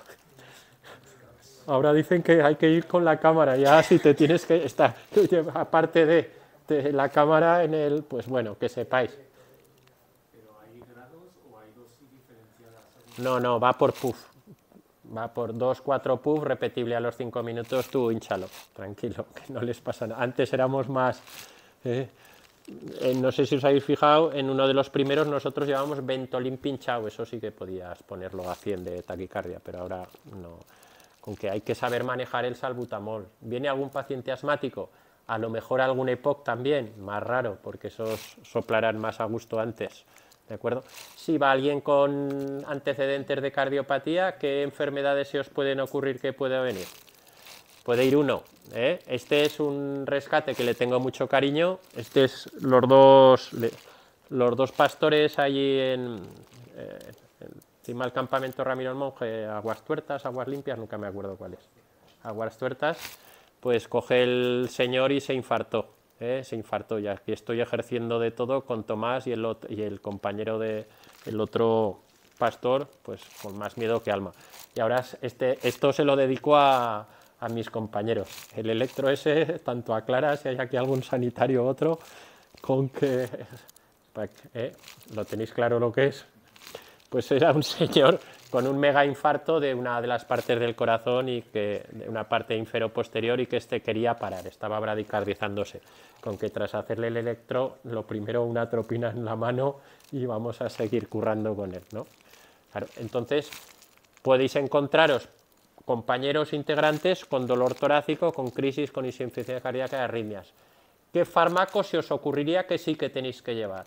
Ahora dicen que hay que ir con la cámara, ya si te tienes que estar, aparte de, de la cámara en el, pues bueno, que sepáis. ¿Pero hay grados o hay dosis diferenciadas? No, no, va por puff. Va por dos, cuatro puff, repetible a los cinco minutos, tú hinchalo, tranquilo, que no les pasa nada. Antes éramos más... Eh, Eh, no sé si os habéis fijado, en uno de los primeros nosotros llevábamos Ventolin pinchado, eso sí que podías ponerlo a cien de taquicardia, pero ahora no. Con que hay que saber manejar el salbutamol. ¿Viene algún paciente asmático? A lo mejor algún E P O C también, más raro, porque esos soplarán más a gusto antes, ¿de acuerdo? Si va alguien con antecedentes de cardiopatía, ¿qué enfermedades se os pueden ocurrir que pueda venir? Puede ir uno, ¿eh? Este es un rescate que le tengo mucho cariño, este es los dos, los dos pastores allí en, eh, encima del campamento Ramiro el Monje, Aguas Tuertas, Aguas Limpias, nunca me acuerdo cuál es, Aguas Tuertas, pues coge el señor y se infartó, ¿eh? se infartó, y aquí estoy ejerciendo de todo con Tomás y el, otro, y el compañero de el otro pastor, pues con más miedo que alma. Y ahora este, esto se lo dedico a... a mis compañeros. El electro ese, tanto a Clara, si hay aquí algún sanitario u otro, con que... ¿eh? ¿Lo tenéis claro lo que es? Pues era un señor con un mega infarto de una de las partes del corazón y que de una parte inferoposterior y que este quería parar, estaba bradicardizándose. Con que tras hacerle el electro, lo primero una atropina en la mano y vamos a seguir currando con él, ¿no? Claro, entonces, podéis encontraros compañeros integrantes con dolor torácico, con crisis, con insuficiencia cardíaca y arritmias. ¿Qué fármaco se os ocurriría que sí que tenéis que llevar?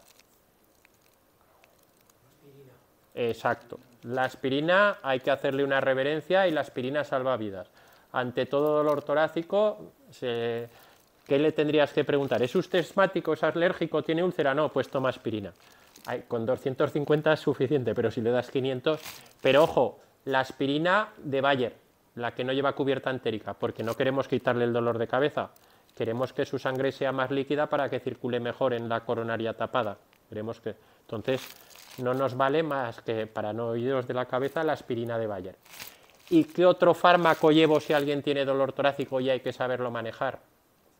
Aspirina. Exacto. La aspirina hay que hacerle una reverencia y la aspirina salva vidas. Ante todo dolor torácico, se... ¿qué le tendrías que preguntar? ¿Es usted asmático, es alérgico, tiene úlcera? No, pues toma aspirina. Ay, con doscientos cincuenta es suficiente, pero si le das quinientos... Pero ojo, la aspirina de Bayer, la que no lleva cubierta entérica, porque no queremos quitarle el dolor de cabeza, queremos que su sangre sea más líquida para que circule mejor en la coronaria tapada. Queremos que... Entonces, no nos vale más que para no iros de la cabeza la aspirina de Bayer. ¿Y qué otro fármaco llevo si alguien tiene dolor torácico y hay que saberlo manejar?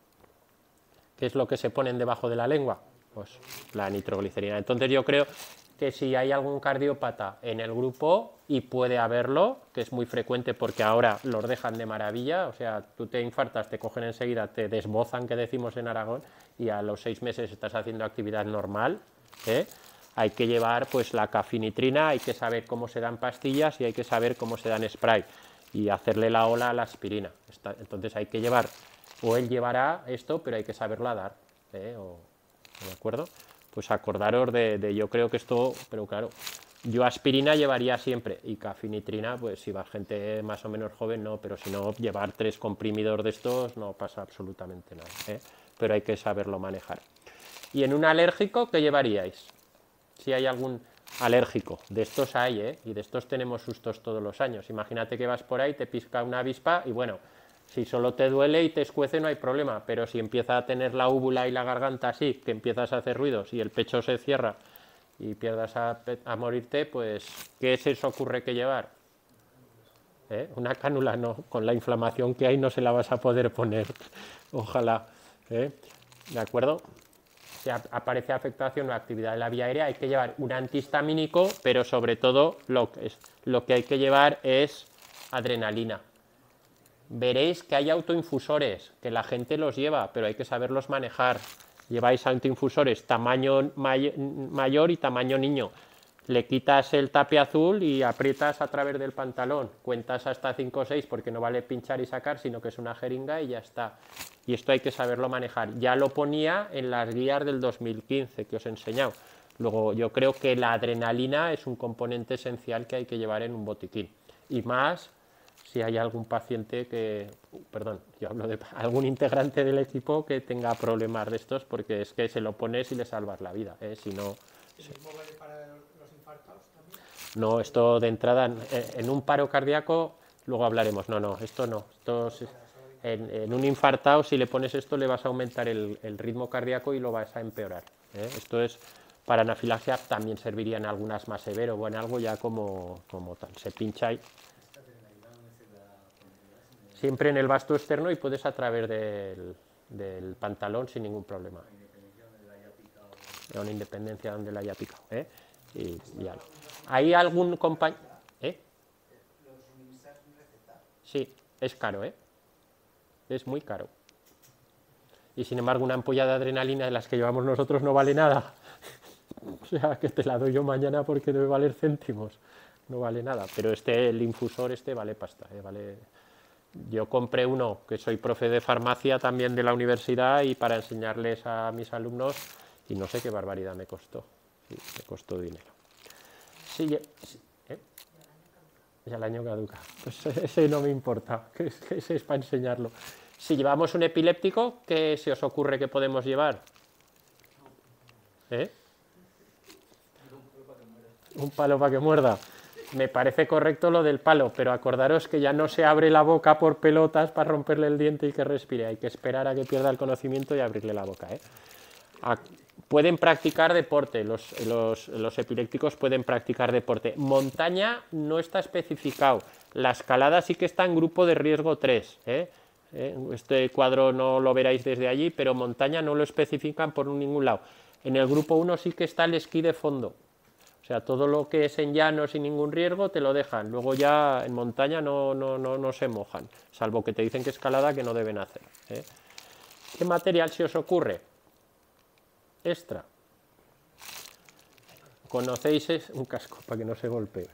¿Qué es lo que se ponen debajo de la lengua? Pues la nitroglicerina. Entonces yo creo que si hay algún cardiópata en el grupo, y puede haberlo, que es muy frecuente porque ahora los dejan de maravilla, o sea, tú te infartas, te cogen enseguida, te desbozan, que decimos en Aragón, y a los seis meses estás haciendo actividad normal, ¿eh? Hay que llevar pues la cafinitrina, hay que saber cómo se dan pastillas y hay que saber cómo se dan spray y hacerle la ola a la aspirina. Está, entonces hay que llevar, o él llevará esto, pero hay que saberla dar, ¿eh? O, ¿de acuerdo? Pues acordaros de, de, yo creo que esto, pero claro, yo aspirina llevaría siempre y cafinitrina, pues si va gente más o menos joven, no, pero si no, llevar tres comprimidos de estos no pasa absolutamente nada, ¿eh? Pero hay que saberlo manejar. Y en un alérgico, ¿qué llevaríais? Si hay algún alérgico, de estos hay, ¿eh? Y de estos tenemos sustos todos los años. Imagínate que vas por ahí, te pisca una avispa y bueno, si solo te duele y te escuece no hay problema, pero si empieza a tener la úvula y la garganta así, que empiezas a hacer ruidos y el pecho se cierra y pierdas a, a morirte, pues ¿qué se os ocurre que llevar? ¿Eh? Una cánula no, con la inflamación que hay no se la vas a poder poner, ojalá, ¿eh? ¿De acuerdo? Si aparece afectación o actividad de la vía aérea, hay que llevar un antihistamínico, pero sobre todo lo que, es, lo que hay que llevar es adrenalina. Veréis que hay autoinfusores, que la gente los lleva, pero hay que saberlos manejar. Lleváis autoinfusores tamaño may, mayor y tamaño niño. Le quitas el tape azul y aprietas a través del pantalón. Cuentas hasta cinco o seis porque no vale pinchar y sacar, sino que es una jeringa y ya está. Y esto hay que saberlo manejar. Ya lo ponía en las guías del dos mil quince que os he enseñado. Luego yo creo que la adrenalina es un componente esencial que hay que llevar en un botiquín. Y más si hay algún paciente que, perdón, yo hablo de algún integrante del equipo que tenga problemas de estos, porque es que se lo pones y le salvas la vida, ¿eh? Si no, ¿El mismo vale para los infartados también? no, esto de entrada en, en un paro cardíaco, luego hablaremos, no, no, esto no, esto es, en, en un infartado si le pones esto le vas a aumentar el, el ritmo cardíaco y lo vas a empeorar, ¿eh? Esto es para anafilaxia, también serviría en algunas más severo o en algo ya como, como tal, se pincha ahí. Siempre en el vasto externo y puedes a través del, del pantalón sin ningún problema. Una independencia donde la haya picado, ¿eh? Y ya no. ¿Hay algún compañero? ¿Eh? Sí, es caro, ¿eh? Es muy caro. Y sin embargo una ampolla de adrenalina de las que llevamos nosotros no vale nada. O sea, que te la doy yo mañana porque debe valer céntimos. No vale nada, pero este, el infusor este vale pasta, ¿eh? Vale... Yo compré uno, que soy profe de farmacia también de la universidad y para enseñarles a mis alumnos, y no sé qué barbaridad me costó, sí, me costó dinero. Sí, sí, ¿eh? Ya el año caduca, pues ese no me importa, que ese es para enseñarlo. Si llevamos un epiléptico, ¿qué se os ocurre que podemos llevar? ¿Eh? Un palo para que muerda. Me parece correcto lo del palo, pero acordaros que ya no se abre la boca por pelotas para romperle el diente y que respire. Hay que esperar a que pierda el conocimiento y abrirle la boca, ¿eh? A, pueden practicar deporte, los, los, los epilépticos pueden practicar deporte. Montaña no está especificado. La escalada sí que está en grupo de riesgo tres, ¿eh? ¿Eh? Este cuadro no lo veréis desde allí, pero montaña no lo especifican por ningún lado. En el grupo uno sí que está el esquí de fondo. O sea, todo lo que es en llano sin ningún riesgo te lo dejan. Luego ya en montaña no, no, no, no se mojan, salvo que te dicen que escalada que no deben hacer, ¿eh? ¿Qué material se os ocurre? Extra. ¿Conocéis? Es un casco para que no se golpee.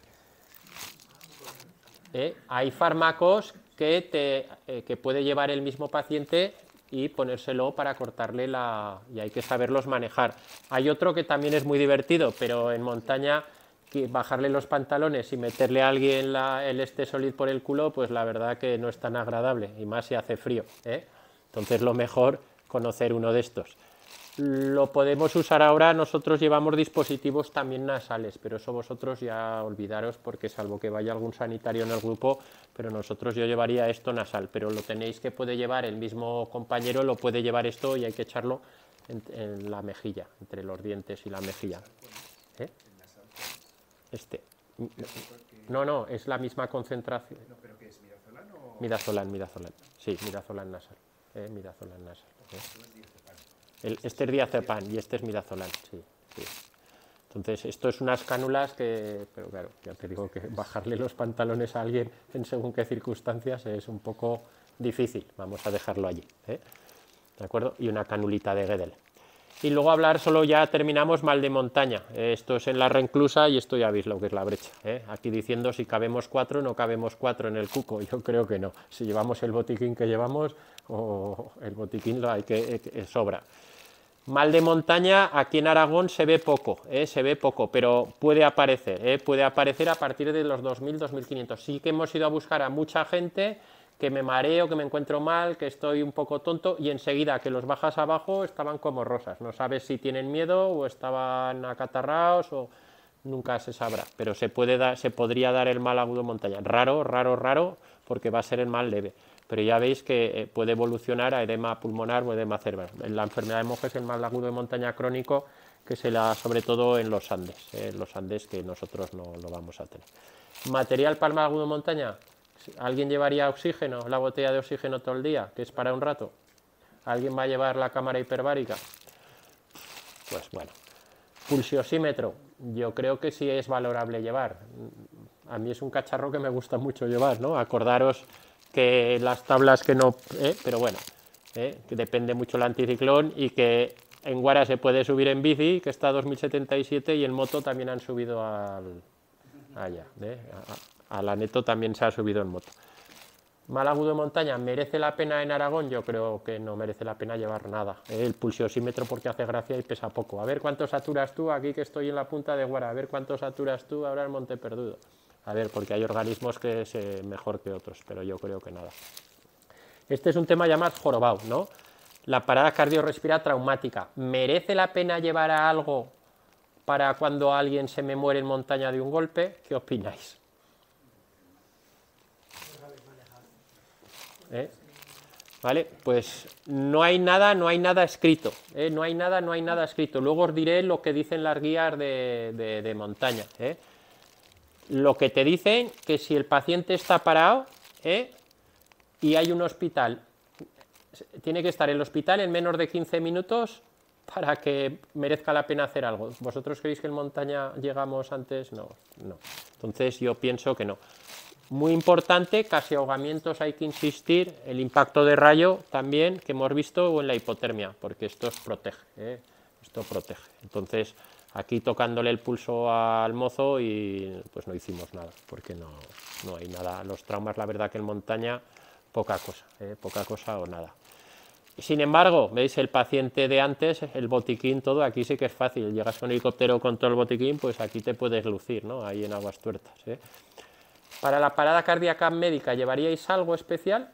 ¿Eh? Hay fármacos que, te, eh, que puede llevar el mismo paciente y ponérselo para cortarle la... y hay que saberlos manejar. Hay otro que también es muy divertido, pero en montaña que bajarle los pantalones y meterle a alguien la, el este solid por el culo, pues la verdad que no es tan agradable, y más si hace frío, ¿eh? Entonces lo mejor conocer uno de estos. Lo podemos usar ahora, nosotros llevamos dispositivos también nasales, pero eso vosotros ya olvidaros porque salvo que vaya algún sanitario en el grupo, pero nosotros yo llevaría esto nasal, pero lo tenéis que puede llevar el mismo compañero, lo puede llevar esto y hay que echarlo en, en la mejilla, entre los dientes y la mejilla. ¿Eh? Este. No, no, es la misma concentración. ¿Pero qué es? ¿Midazolam o...? Midazolam, midazolam. Sí, midazolam nasal. ¿Eh? Midazolam nasal. ¿Eh? El, este es diazepam y este es midazolam, sí, sí. Entonces, esto es unas cánulas que, pero claro, ya te digo que bajarle los pantalones a alguien en según qué circunstancias es un poco difícil, vamos a dejarlo allí, ¿eh? ¿De acuerdo? Y una canulita de Gödel. Y luego hablar solo, ya terminamos, mal de montaña. Esto es en la reinclusa y esto ya veis lo que es la brecha, ¿eh? Aquí diciendo si cabemos cuatro, no cabemos cuatro en el cuco, yo creo que no. Si llevamos el botiquín que llevamos, o el botiquín lo hay que, que sobra. Mal de montaña, aquí en Aragón se ve poco, ¿eh? se ve poco, pero puede aparecer, ¿eh? puede aparecer a partir de los dos mil, dos mil quinientos. Sí que hemos ido a buscar a mucha gente que me mareo, que me encuentro mal, que estoy un poco tonto, y enseguida que los bajas abajo estaban como rosas. No sabes si tienen miedo o estaban acatarrados o nunca se sabrá, pero se, puede dar, se podría dar el mal agudo de montaña. Raro, raro, raro, porque va a ser el mal leve. Pero ya veis que puede evolucionar a edema pulmonar o edema cerebral. En la enfermedad de Monge es el mal agudo de montaña crónico, que se da sobre todo en los Andes, ¿eh? en los Andes que nosotros no lo vamos a tener. Material para el mal agudo de montaña. ¿Alguien llevaría oxígeno, la botella de oxígeno todo el día, que es para un rato? ¿Alguien va a llevar la cámara hiperbárica? Pues bueno. Pulsiosímetro, yo creo que sí es valorable llevar. A mí es un cacharro que me gusta mucho llevar, ¿no? Acordaros que las tablas que no, eh, pero bueno, eh, que depende mucho el anticiclón, y que en Guara se puede subir en bici, que está a dos mil setenta y siete, y en moto también han subido al, allá, eh, a, a la Neto también se ha subido en moto. Mal agudo de montaña, ¿merece la pena en Aragón? Yo creo que no merece la pena llevar nada, eh, el pulsiosímetro porque hace gracia y pesa poco. A ver cuánto saturas tú, aquí que estoy en la punta de Guara, a ver cuánto saturas tú ahora en Monte Perdudo. A ver, porque hay organismos que es eh, mejor que otros, pero yo creo que nada. Este es un tema ya más jorobado, ¿no? La parada cardiorrespiratoria traumática. ¿Merece la pena llevar a algo para cuando alguien se me muere en montaña de un golpe? ¿Qué opináis? ¿Eh? ¿Vale? Pues no hay nada, no hay nada escrito, ¿eh? No hay nada, no hay nada escrito. Luego os diré lo que dicen las guías de, de, de montaña, ¿eh? Lo que te dicen que si el paciente está parado, ¿eh? y hay un hospital, tiene que estar el hospital en menos de quince minutos para que merezca la pena hacer algo. ¿Vosotros creéis que en montaña llegamos antes? No, no. Entonces yo pienso que no. Muy importante, casi ahogamientos hay que insistir, el impacto de rayo también que hemos visto, o en la hipotermia, porque esto os protege, ¿eh? Esto protege. Entonces aquí tocándole el pulso al mozo y pues no hicimos nada, porque no, no hay nada. Los traumas, la verdad que en montaña, poca cosa, ¿eh? poca cosa o nada. Sin embargo, veis el paciente de antes, el botiquín, todo, aquí sí que es fácil. Llegas con helicóptero con todo el botiquín, pues aquí te puedes lucir, ¿no? Ahí en aguas tuertas, ¿eh? Para la parada cardíaca médica, ¿llevaríais algo especial?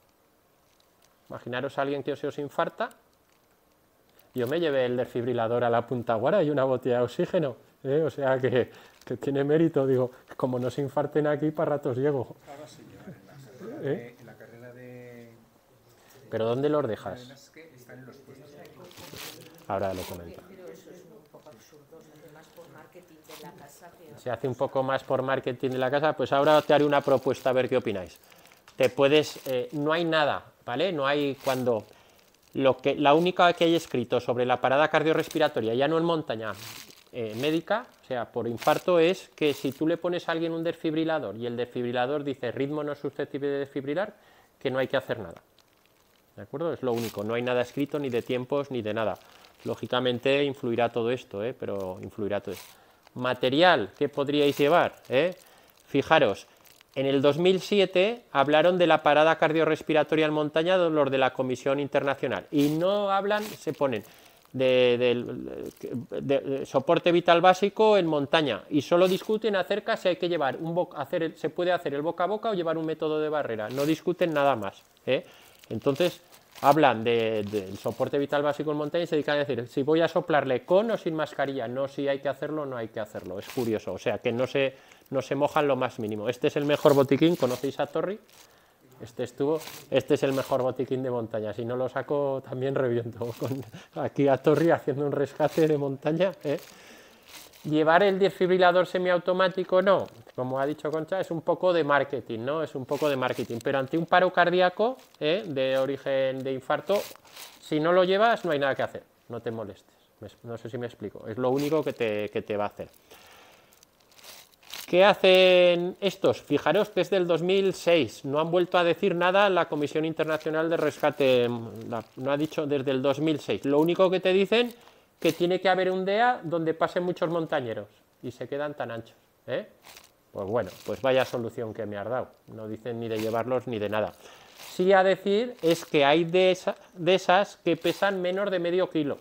Imaginaros a alguien que se os infarta. Yo me llevé el desfibrilador a la Punta Guara y una botella de oxígeno, ¿eh? O sea que, que tiene mérito, digo, como no se infarten aquí, para ratos llego. Ahora sí, en la, ¿Eh? en la carrera de... ¿Pero dónde los dejas? Es que están en los puestos. Ahora lo comento. Pero eso es un poco absurdo, se hace más por marketing de la casa que... Se hace un poco más por marketing de la casa, pues ahora te haré una propuesta a ver qué opináis. Te puedes, eh, no hay nada, ¿vale? No hay cuando... Lo que, la única que hay escrito sobre la parada cardiorrespiratoria, ya no en montaña eh, médica, o sea, por infarto, es que si tú le pones a alguien un desfibrilador y el desfibrilador dice ritmo no susceptible de desfibrilar, que no hay que hacer nada. ¿De acuerdo? Es lo único, no hay nada escrito ni de tiempos ni de nada. Lógicamente influirá todo esto, ¿eh? Pero influirá todo esto. Material que podríais llevar, ¿eh? Fijaros. En el dos mil siete hablaron de la parada cardiorrespiratoria en montaña los de la Comisión Internacional y no hablan, se ponen de, de, de, de soporte vital básico en montaña y solo discuten acerca si hay que llevar un hacer el, se puede hacer el boca a boca o llevar un método de barrera, no discuten nada más, ¿eh? Entonces hablan del de, de soporte vital básico en montaña y se dedican a decir si voy a soplarle con o sin mascarilla, no si hay que hacerlo o no hay que hacerlo, es curioso, o sea que no se no se mojan lo más mínimo. Este es el mejor botiquín, ¿conocéis a Torri? Este estuvo, este es el mejor botiquín de montaña, si no lo saco también reviento con aquí a Torri haciendo un rescate de montaña, ¿eh? Llevar el desfibrilador semiautomático no, como ha dicho Concha, es un poco de marketing, ¿no? Es un poco de marketing, pero ante un paro cardíaco, ¿eh? de origen de infarto, si no lo llevas no hay nada que hacer, no te molestes, No sé si me explico. Es lo único que te, que te va a hacer. ¿Qué hacen estos? Fijaros que es del dos mil seis, no han vuelto a decir nada la Comisión Internacional de Rescate, la, no ha dicho desde el dos mil seis. Lo único que te dicen que tiene que haber un D E A donde pasen muchos montañeros y se quedan tan anchos, ¿eh? Pues bueno, pues vaya solución que me has dado. No dicen ni de llevarlos ni de nada. Sí a decir es que hay de, esa, de esas que pesan menos de medio kilo.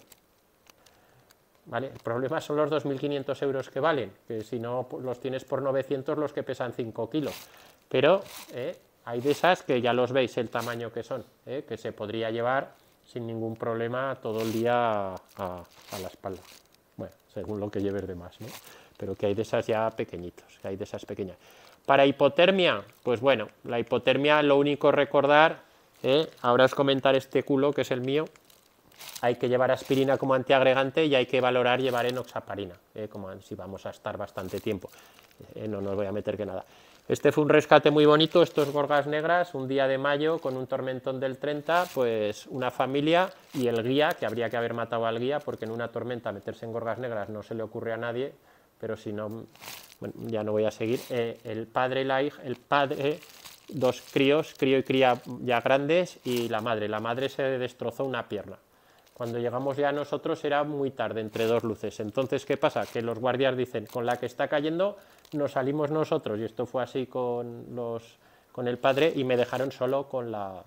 ¿Vale? El problema son los dos mil quinientos euros que valen, que si no los tienes por novecientos los que pesan cinco kilos. Pero eh, hay de esas que ya los veis el tamaño que son, eh, que se podría llevar sin ningún problema todo el día a, a la espalda. Bueno, según lo que lleves de más, ¿no? Pero que hay de esas ya pequeñitos, que hay de esas pequeñas. Para hipotermia, pues bueno, la hipotermia lo único recordar, eh, ahora os comentaré este culo que es el mío. Hay que llevar aspirina como antiagregante y hay que valorar llevar enoxaparina, eh, como si vamos a estar bastante tiempo. Eh, no nos voy a meter que nada. Este fue un rescate muy bonito, estos gorgas negras, un día de mayo con un tormentón del treinta, pues una familia y el guía, que habría que haber matado al guía, porque en una tormenta meterse en gorgas negras no se le ocurre a nadie, pero si no, bueno, ya no voy a seguir. Eh, el padre, la hija, el padre, dos críos, crío y cría ya grandes, y la madre. La madre se destrozó una pierna. Cuando llegamos ya nosotros era muy tarde, entre dos luces. Entonces, ¿qué pasa? Que los guardias dicen, con la que está cayendo nos salimos nosotros, y esto fue así con, los, con el padre, y me dejaron solo con la,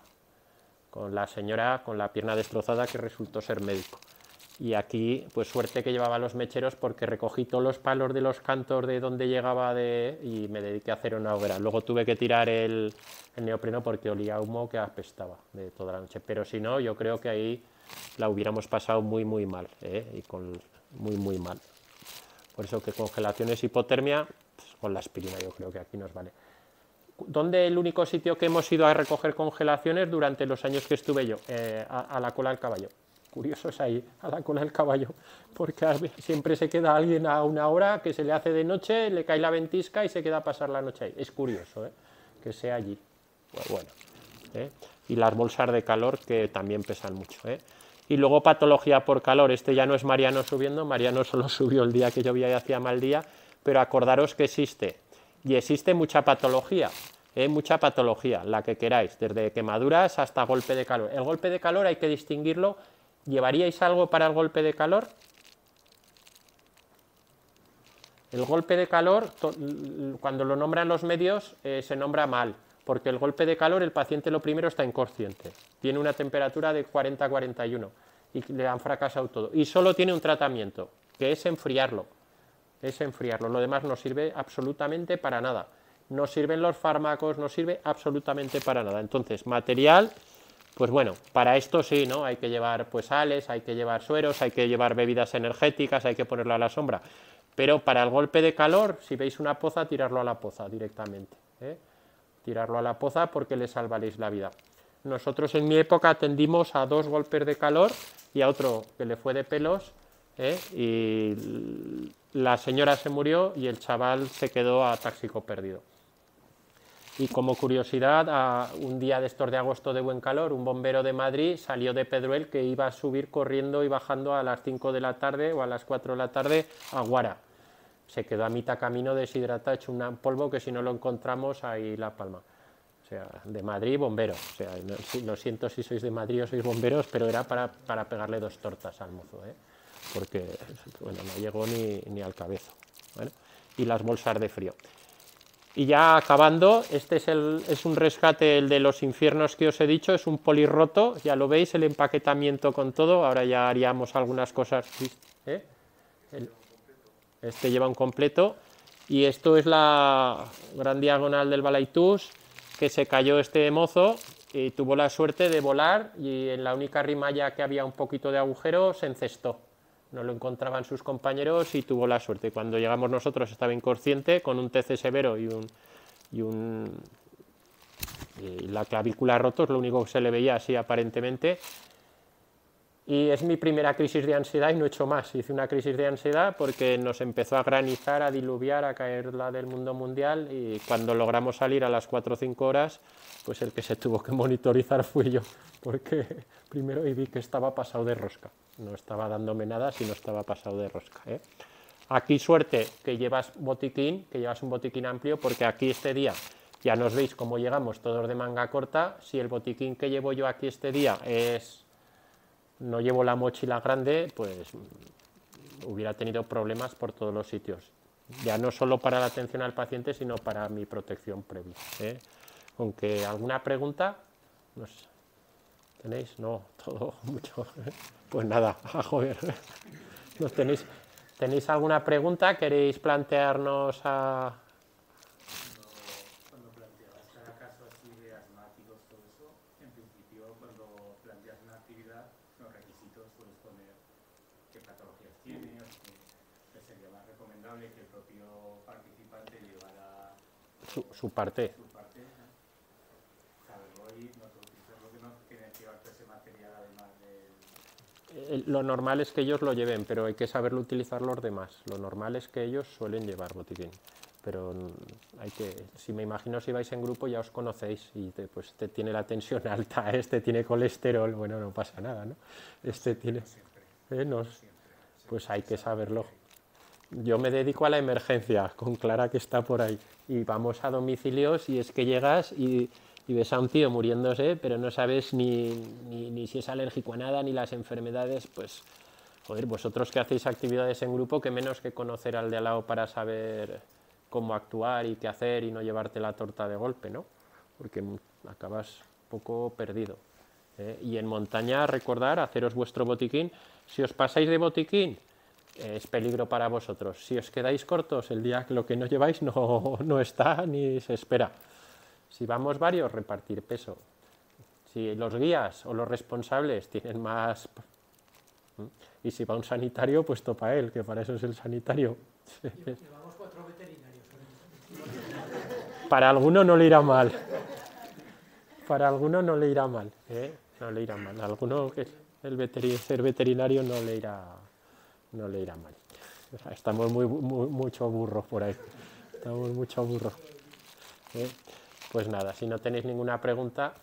con la señora con la pierna destrozada, que resultó ser médico. Y aquí, pues suerte que llevaba los mecheros, porque recogí todos los palos de los cantos de donde llegaba de, y me dediqué a hacer una hoguera. Luego tuve que tirar el, el neopreno porque olía a humo que apestaba de toda la noche. Pero si no, yo creo que ahí la hubiéramos pasado muy muy mal, ¿eh? Y con muy muy mal. Por eso que congelaciones, hipotermia, pues con la aspirina yo creo que aquí nos vale. ¿Dónde el único sitio que hemos ido a recoger congelaciones durante los años que estuve yo? Eh, a, a la cola del caballo. Curioso es ahí, a la cola del caballo, porque siempre se queda alguien a una hora que se le hace de noche, le cae la ventisca y se queda a pasar la noche ahí. Es curioso, ¿eh? Que sea allí. Pues bueno, ¿eh? Y las bolsas de calor que también pesan mucho, ¿eh? Y luego patología por calor, este ya no es Mariano subiendo, Mariano solo subió el día que llovía y hacía mal día, pero acordaros que existe, y existe mucha patología, ¿eh? Mucha patología, la que queráis, desde quemaduras hasta golpe de calor. El golpe de calor hay que distinguirlo. ¿Llevaríais algo para el golpe de calor? El golpe de calor, cuando lo nombran los medios, eh, se nombra mal, porque el golpe de calor, el paciente lo primero está inconsciente, tiene una temperatura de cuarenta a cuarenta y uno y le han fracasado todo, y solo tiene un tratamiento, que es enfriarlo, es enfriarlo, lo demás no sirve absolutamente para nada, no sirven los fármacos, no sirve absolutamente para nada. Entonces, material, pues bueno, para esto sí, ¿no? Hay que llevar pues sales, hay que llevar sueros, hay que llevar bebidas energéticas, hay que ponerlo a la sombra, pero para el golpe de calor, si veis una poza, tirarlo a la poza directamente, ¿eh? Tirarlo a la poza porque le salvaréis la vida. Nosotros en mi época atendimos a dos golpes de calor y a otro que le fue de pelos, ¿eh? Y la señora se murió y el chaval se quedó atáxico perdido. Y como curiosidad, a un día de estos de agosto de buen calor, un bombero de Madrid salió de Pedruel que iba a subir corriendo y bajando a las cinco de la tarde o a las cuatro de la tarde a Guara. Se quedó a mitad camino deshidratado, hecho un polvo que si no lo encontramos ahí la palma. O sea, de Madrid, bombero. O sea, no, lo siento si sois de Madrid o sois bomberos, pero era para, para pegarle dos tortas al mozo, ¿eh? Porque bueno, no llegó ni, ni al cabezo. Bueno, y las bolsas de frío. Y ya acabando, este es, el, es un rescate, el de los infiernos que os he dicho, es un polirroto, ya lo veis, el empaquetamiento con todo, ahora ya haríamos algunas cosas, ¿eh? El, este lleva un completo, y esto es la gran diagonal del Balaitús, que se cayó este mozo, y tuvo la suerte de volar, y en la única rimalla que había un poquito de agujero, se encestó. No lo encontraban sus compañeros y tuvo la suerte. Cuando llegamos nosotros estaba inconsciente, con un T C severo y, un, y, un, y la clavícula rota, es lo único que se le veía así aparentemente. Y es mi primera crisis de ansiedad y no he hecho más. Hice una crisis de ansiedad porque nos empezó a granizar, a diluviar, a caer la del mundo mundial, y cuando logramos salir a las cuatro o cinco horas, pues el que se tuvo que monitorizar fui yo, porque primero vi que estaba pasado de rosca. no estaba dándome nada si no estaba pasado de rosca, ¿eh? Aquí suerte que llevas botiquín, que llevas un botiquín amplio, porque aquí este día ya nos veis cómo llegamos todos de manga corta. Si el botiquín que llevo yo aquí este día es, no llevo la mochila grande, pues hubiera tenido problemas por todos los sitios. Ya no solo para la atención al paciente, sino para mi protección previa, ¿eh? Aunque alguna pregunta, no sé, ¿tenéis? No, todo mucho. Pues nada, a joder. ¿No tenéis? ¿Tenéis alguna pregunta? ¿Queréis plantearnos a...? Cuando planteabas cada caso así de asmáticos, todo eso, en principio cuando planteas una actividad, los requisitos sueles poner qué patologías tiene, o que sería más recomendable que el propio participante llevara Su, su parte. su parte, ¿no? Saberlo y no utilizarlo, que no tienen que llevar todo ese material además del... Eh, Lo normal es que ellos lo lleven, pero hay que saberlo utilizar los demás. Lo normal es que ellos suelen llevar botiquín. Pero mm, hay que, si me imagino si vais en grupo ya os conocéis y te, pues este tiene la tensión alta, este tiene colesterol, bueno, no pasa nada, ¿no? Este tiene... eh, no, pues hay que saberlo. Yo me dedico a la emergencia, con Clara que está por ahí, y vamos a domicilios y es que llegas y, y ves a un tío muriéndose, pero no sabes ni, ni, ni si es alérgico a nada, ni las enfermedades, pues, joder, vosotros que hacéis actividades en grupo, que menos que conocer al de al lado para saber cómo actuar y qué hacer y no llevarte la torta de golpe, ¿no? Porque acabas un poco perdido. ¿eh? Y en montaña, recordar, haceros vuestro botiquín. Si os pasáis de botiquín, es peligro para vosotros. Si os quedáis cortos, el día que lo que no lleváis no, no está ni se espera. Si vamos varios, repartir peso. Si los guías o los responsables tienen más... Y si va un sanitario, pues topa él, que para eso es el sanitario. Llevamos cuatro veterinarios. Para alguno no le irá mal. Para alguno no le irá mal. ¿eh? No le irá mal. A alguno que el veterin- ser veterinario no le irá, no le irá mal. O sea, estamos muy, muy, mucho burros por ahí. Estamos mucho burros. ¿eh? Pues nada, si no tenéis ninguna pregunta...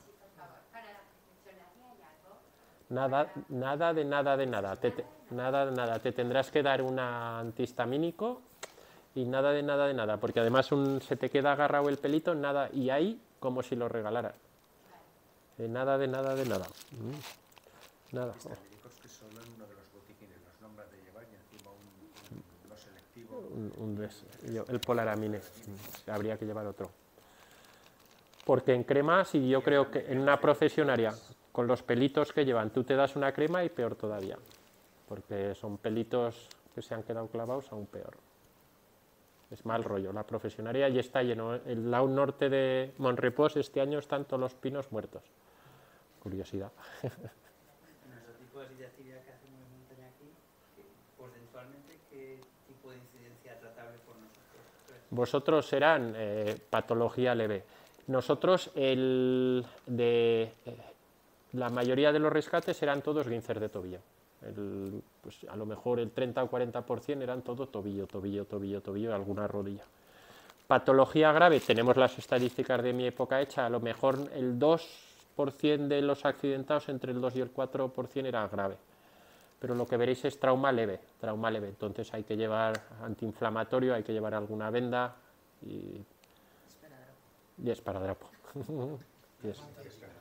Nada, nada de nada de nada. Te, te, nada de nada. Te tendrás que dar un antihistamínico y nada de nada de nada. Porque además un, se te queda agarrado el pelito, nada. Y ahí como si lo regalaran. Eh, nada de nada de nada. Mm. Nada. Histamínicos que solo en uno de los botiquines los nombras de llevar y encima un, un no selectivo. Un, un des, yo, el polaramine. Mm. Habría que llevar otro. Porque en cremas, y yo creo que en una profesionaria, con los pelitos que llevan, tú te das una crema y peor todavía. Porque son pelitos que se han quedado clavados, aún peor. Es mal rollo. La profesionaria ya está lleno. El lado norte de Monrepós este año están todos los pinos muertos. Curiosidad. En nuestro tipo de actividad que hacemos en montaña aquí, porcentualmente, ¿qué tipo de incidencia tratable por nosotros? Vosotros serán eh, patología leve. Nosotros, el de, eh, la mayoría de los rescates serán todos guíncer de tobillo. El, pues a lo mejor el treinta o cuarenta por ciento eran todo tobillo, tobillo, tobillo, tobillo y alguna rodilla. Patología grave, tenemos las estadísticas de mi época hecha, a lo mejor el dos por ciento de los accidentados, entre el dos y el cuatro por ciento era grave. Pero lo que veréis es trauma leve, trauma leve. Entonces hay que llevar antiinflamatorio, hay que llevar alguna venda y... Y esparadrapo. y es.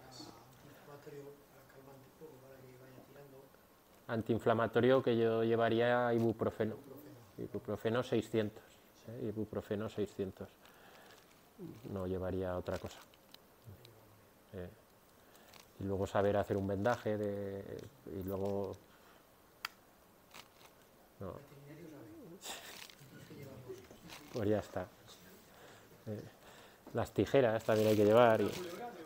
Antiinflamatorio que yo llevaría ibuprofeno. Ibuprofeno seiscientos. ¿eh? Ibuprofeno seiscientos. No llevaría otra cosa. Eh. Y luego saber hacer un vendaje de, y luego... No. Pues ya está. Eh. Las tijeras también hay que llevar. Y...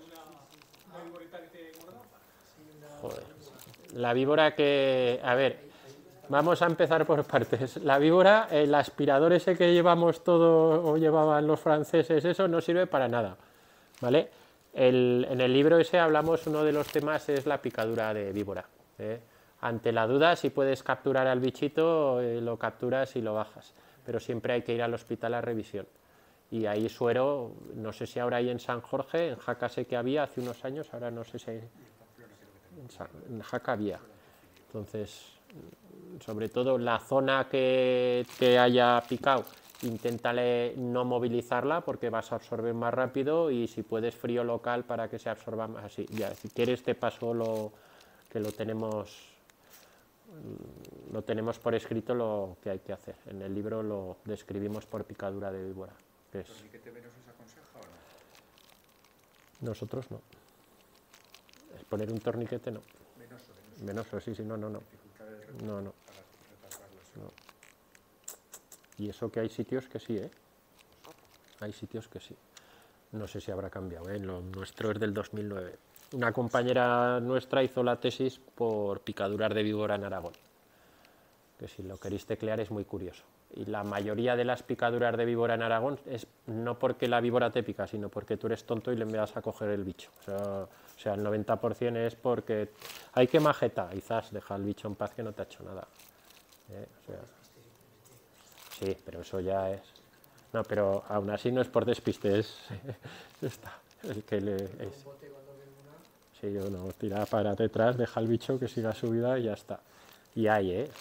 Joder. La víbora que... A ver, vamos a empezar por partes. La víbora, el aspirador ese que llevamos todo o llevaban los franceses, eso no sirve para nada. ¿Vale? El, en el libro ese hablamos, uno de los temas es la picadura de víbora. ¿eh? Ante la duda, si puedes capturar al bichito, eh, lo capturas y lo bajas. Pero siempre hay que ir al hospital a revisión. Y ahí suero, no sé si ahora hay en San Jorge, en Jaca sé que había hace unos años, ahora no sé si hay, en, San, en Jaca había. Entonces, sobre todo la zona que te haya picado, inténtale no movilizarla porque vas a absorber más rápido, y si puedes frío local para que se absorba más así. Ya, si quieres te paso lo que lo tenemos lo tenemos por escrito lo que hay que hacer. En el libro lo describimos por picadura de víbora. Que es... ¿Torniquete venoso se aconseja o no? Nosotros no. Poner un torniquete no. Venoso, venoso. Venoso, sí, sí, no, no, no. Dificultar el retorno No, no. para retardar la suerte. No. Y eso que hay sitios que sí, ¿eh? Hay sitios que sí. No sé si habrá cambiado, ¿eh? Lo nuestro es del dos mil nueve. Una compañera nuestra hizo la tesis por picaduras de víbora en Aragón, que si lo queréis teclear es muy curioso. Y la mayoría de las picaduras de víbora en Aragón es no porque la víbora te pica, sino porque tú eres tonto y le vas a coger el bicho. O sea, o sea el noventa por ciento es porque hay que majeta, quizás deja al bicho en paz que no te ha hecho nada. ¿Eh? O sea, sí, pero eso ya es... No, pero aún así no es por despiste, es... está, el que le... Es... Sí, uno tira para detrás, deja al bicho que siga su vida y ya está. Y hay, ¿eh?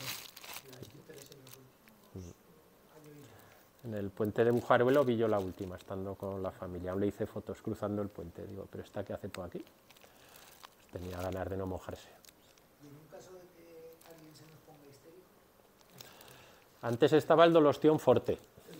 En el puente de Bujaruelo vi yo la última, estando con la familia. Aún le hice fotos cruzando el puente. Digo, ¿pero esta qué hace por aquí? Tenía ganas de no mojarse. ¿Y en un caso de que alguien se nos ponga histérico? Antes estaba el Dolostión Forte,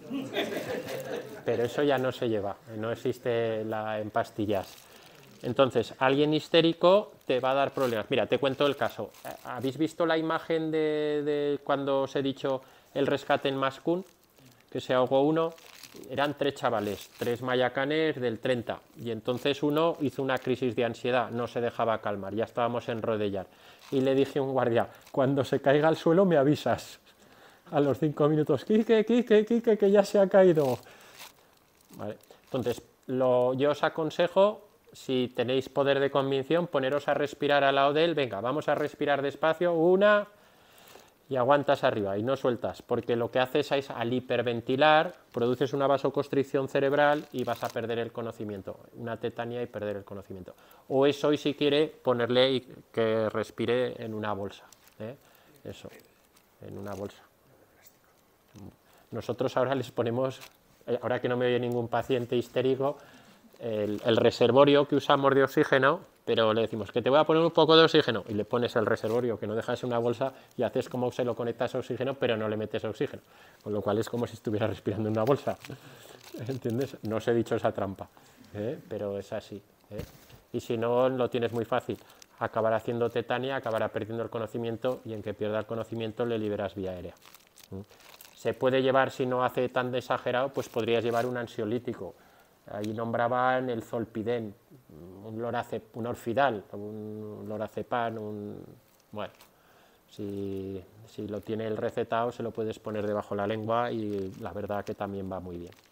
pero eso ya no se lleva, no existe la en pastillas. Entonces, alguien histérico te va a dar problemas. Mira, te cuento el caso. ¿Habéis visto la imagen de, de cuando os he dicho el rescate en Mascún? Que se ahogó uno. Eran tres chavales, tres mayacanes del treinta. Y entonces uno hizo una crisis de ansiedad, no se dejaba calmar, ya estábamos en Rodellar. Y le dije a un guardia, cuando se caiga al suelo me avisas. A los cinco minutos, Quique, Quique, Quique, que ya se ha caído. Vale. Entonces, lo, yo os aconsejo... Si tenéis poder de convicción, poneros a respirar al lado de él. Venga, vamos a respirar despacio, una, y aguantas arriba y no sueltas, porque lo que haces es al hiperventilar, produces una vasoconstricción cerebral y vas a perder el conocimiento, una tetania y perder el conocimiento. O eso, y si quiere, ponerle y que respire en una bolsa, ¿eh? Eso, en una bolsa. Nosotros ahora les ponemos, ahora que no me oye ningún paciente histérico, El, el reservorio que usamos de oxígeno, pero le decimos que te voy a poner un poco de oxígeno y le pones el reservorio que no dejas en una bolsa y haces como se lo conectas a oxígeno, pero no le metes oxígeno, con lo cual es como si estuviera respirando en una bolsa. ¿Entiendes? No os he dicho esa trampa, ¿eh? Pero es así, ¿eh? Y si no, lo tienes muy fácil. Acabará haciendo tetania, acabará perdiendo el conocimiento y en que pierda el conocimiento le liberas vía aérea. ¿Mm? Se puede llevar, si no hace tan exagerado, pues podrías llevar un ansiolítico. Ahí nombraban el zolpidem, un, lorace, un orfidal, un lorazepam, un... Bueno, si, si lo tiene el recetado se lo puedes poner debajo de la lengua y la verdad que también va muy bien.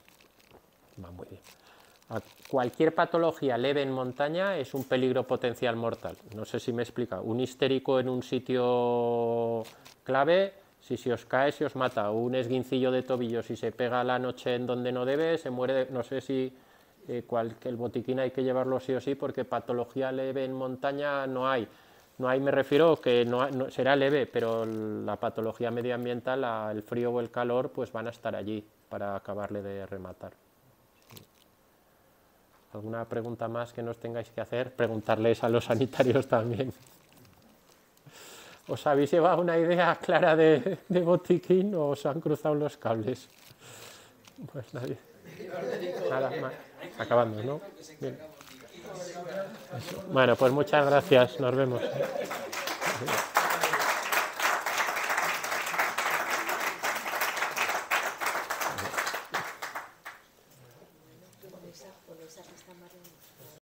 Va muy bien. A cualquier patología leve en montaña es un peligro potencial mortal. No sé si me explica. Un histérico en un sitio clave... Si se os cae, se os mata. Un esguincillo de tobillo, si se pega la noche en donde no debe, se muere. De, no sé si eh, cual, que el botiquín hay que llevarlo sí o sí, porque patología leve en montaña no hay. No hay, me refiero que no, no será leve, pero la patología medioambiental, la, el frío o el calor, pues van a estar allí para acabarle de rematar. ¿Alguna pregunta más que nos tengáis que hacer? Preguntarles a los sanitarios también. ¿Os habéis llevado una idea clara de, de botiquín o os han cruzado los cables? Pues nadie. Nada más. Acabando, ¿no? Bien. Bueno, pues muchas gracias. Nos vemos.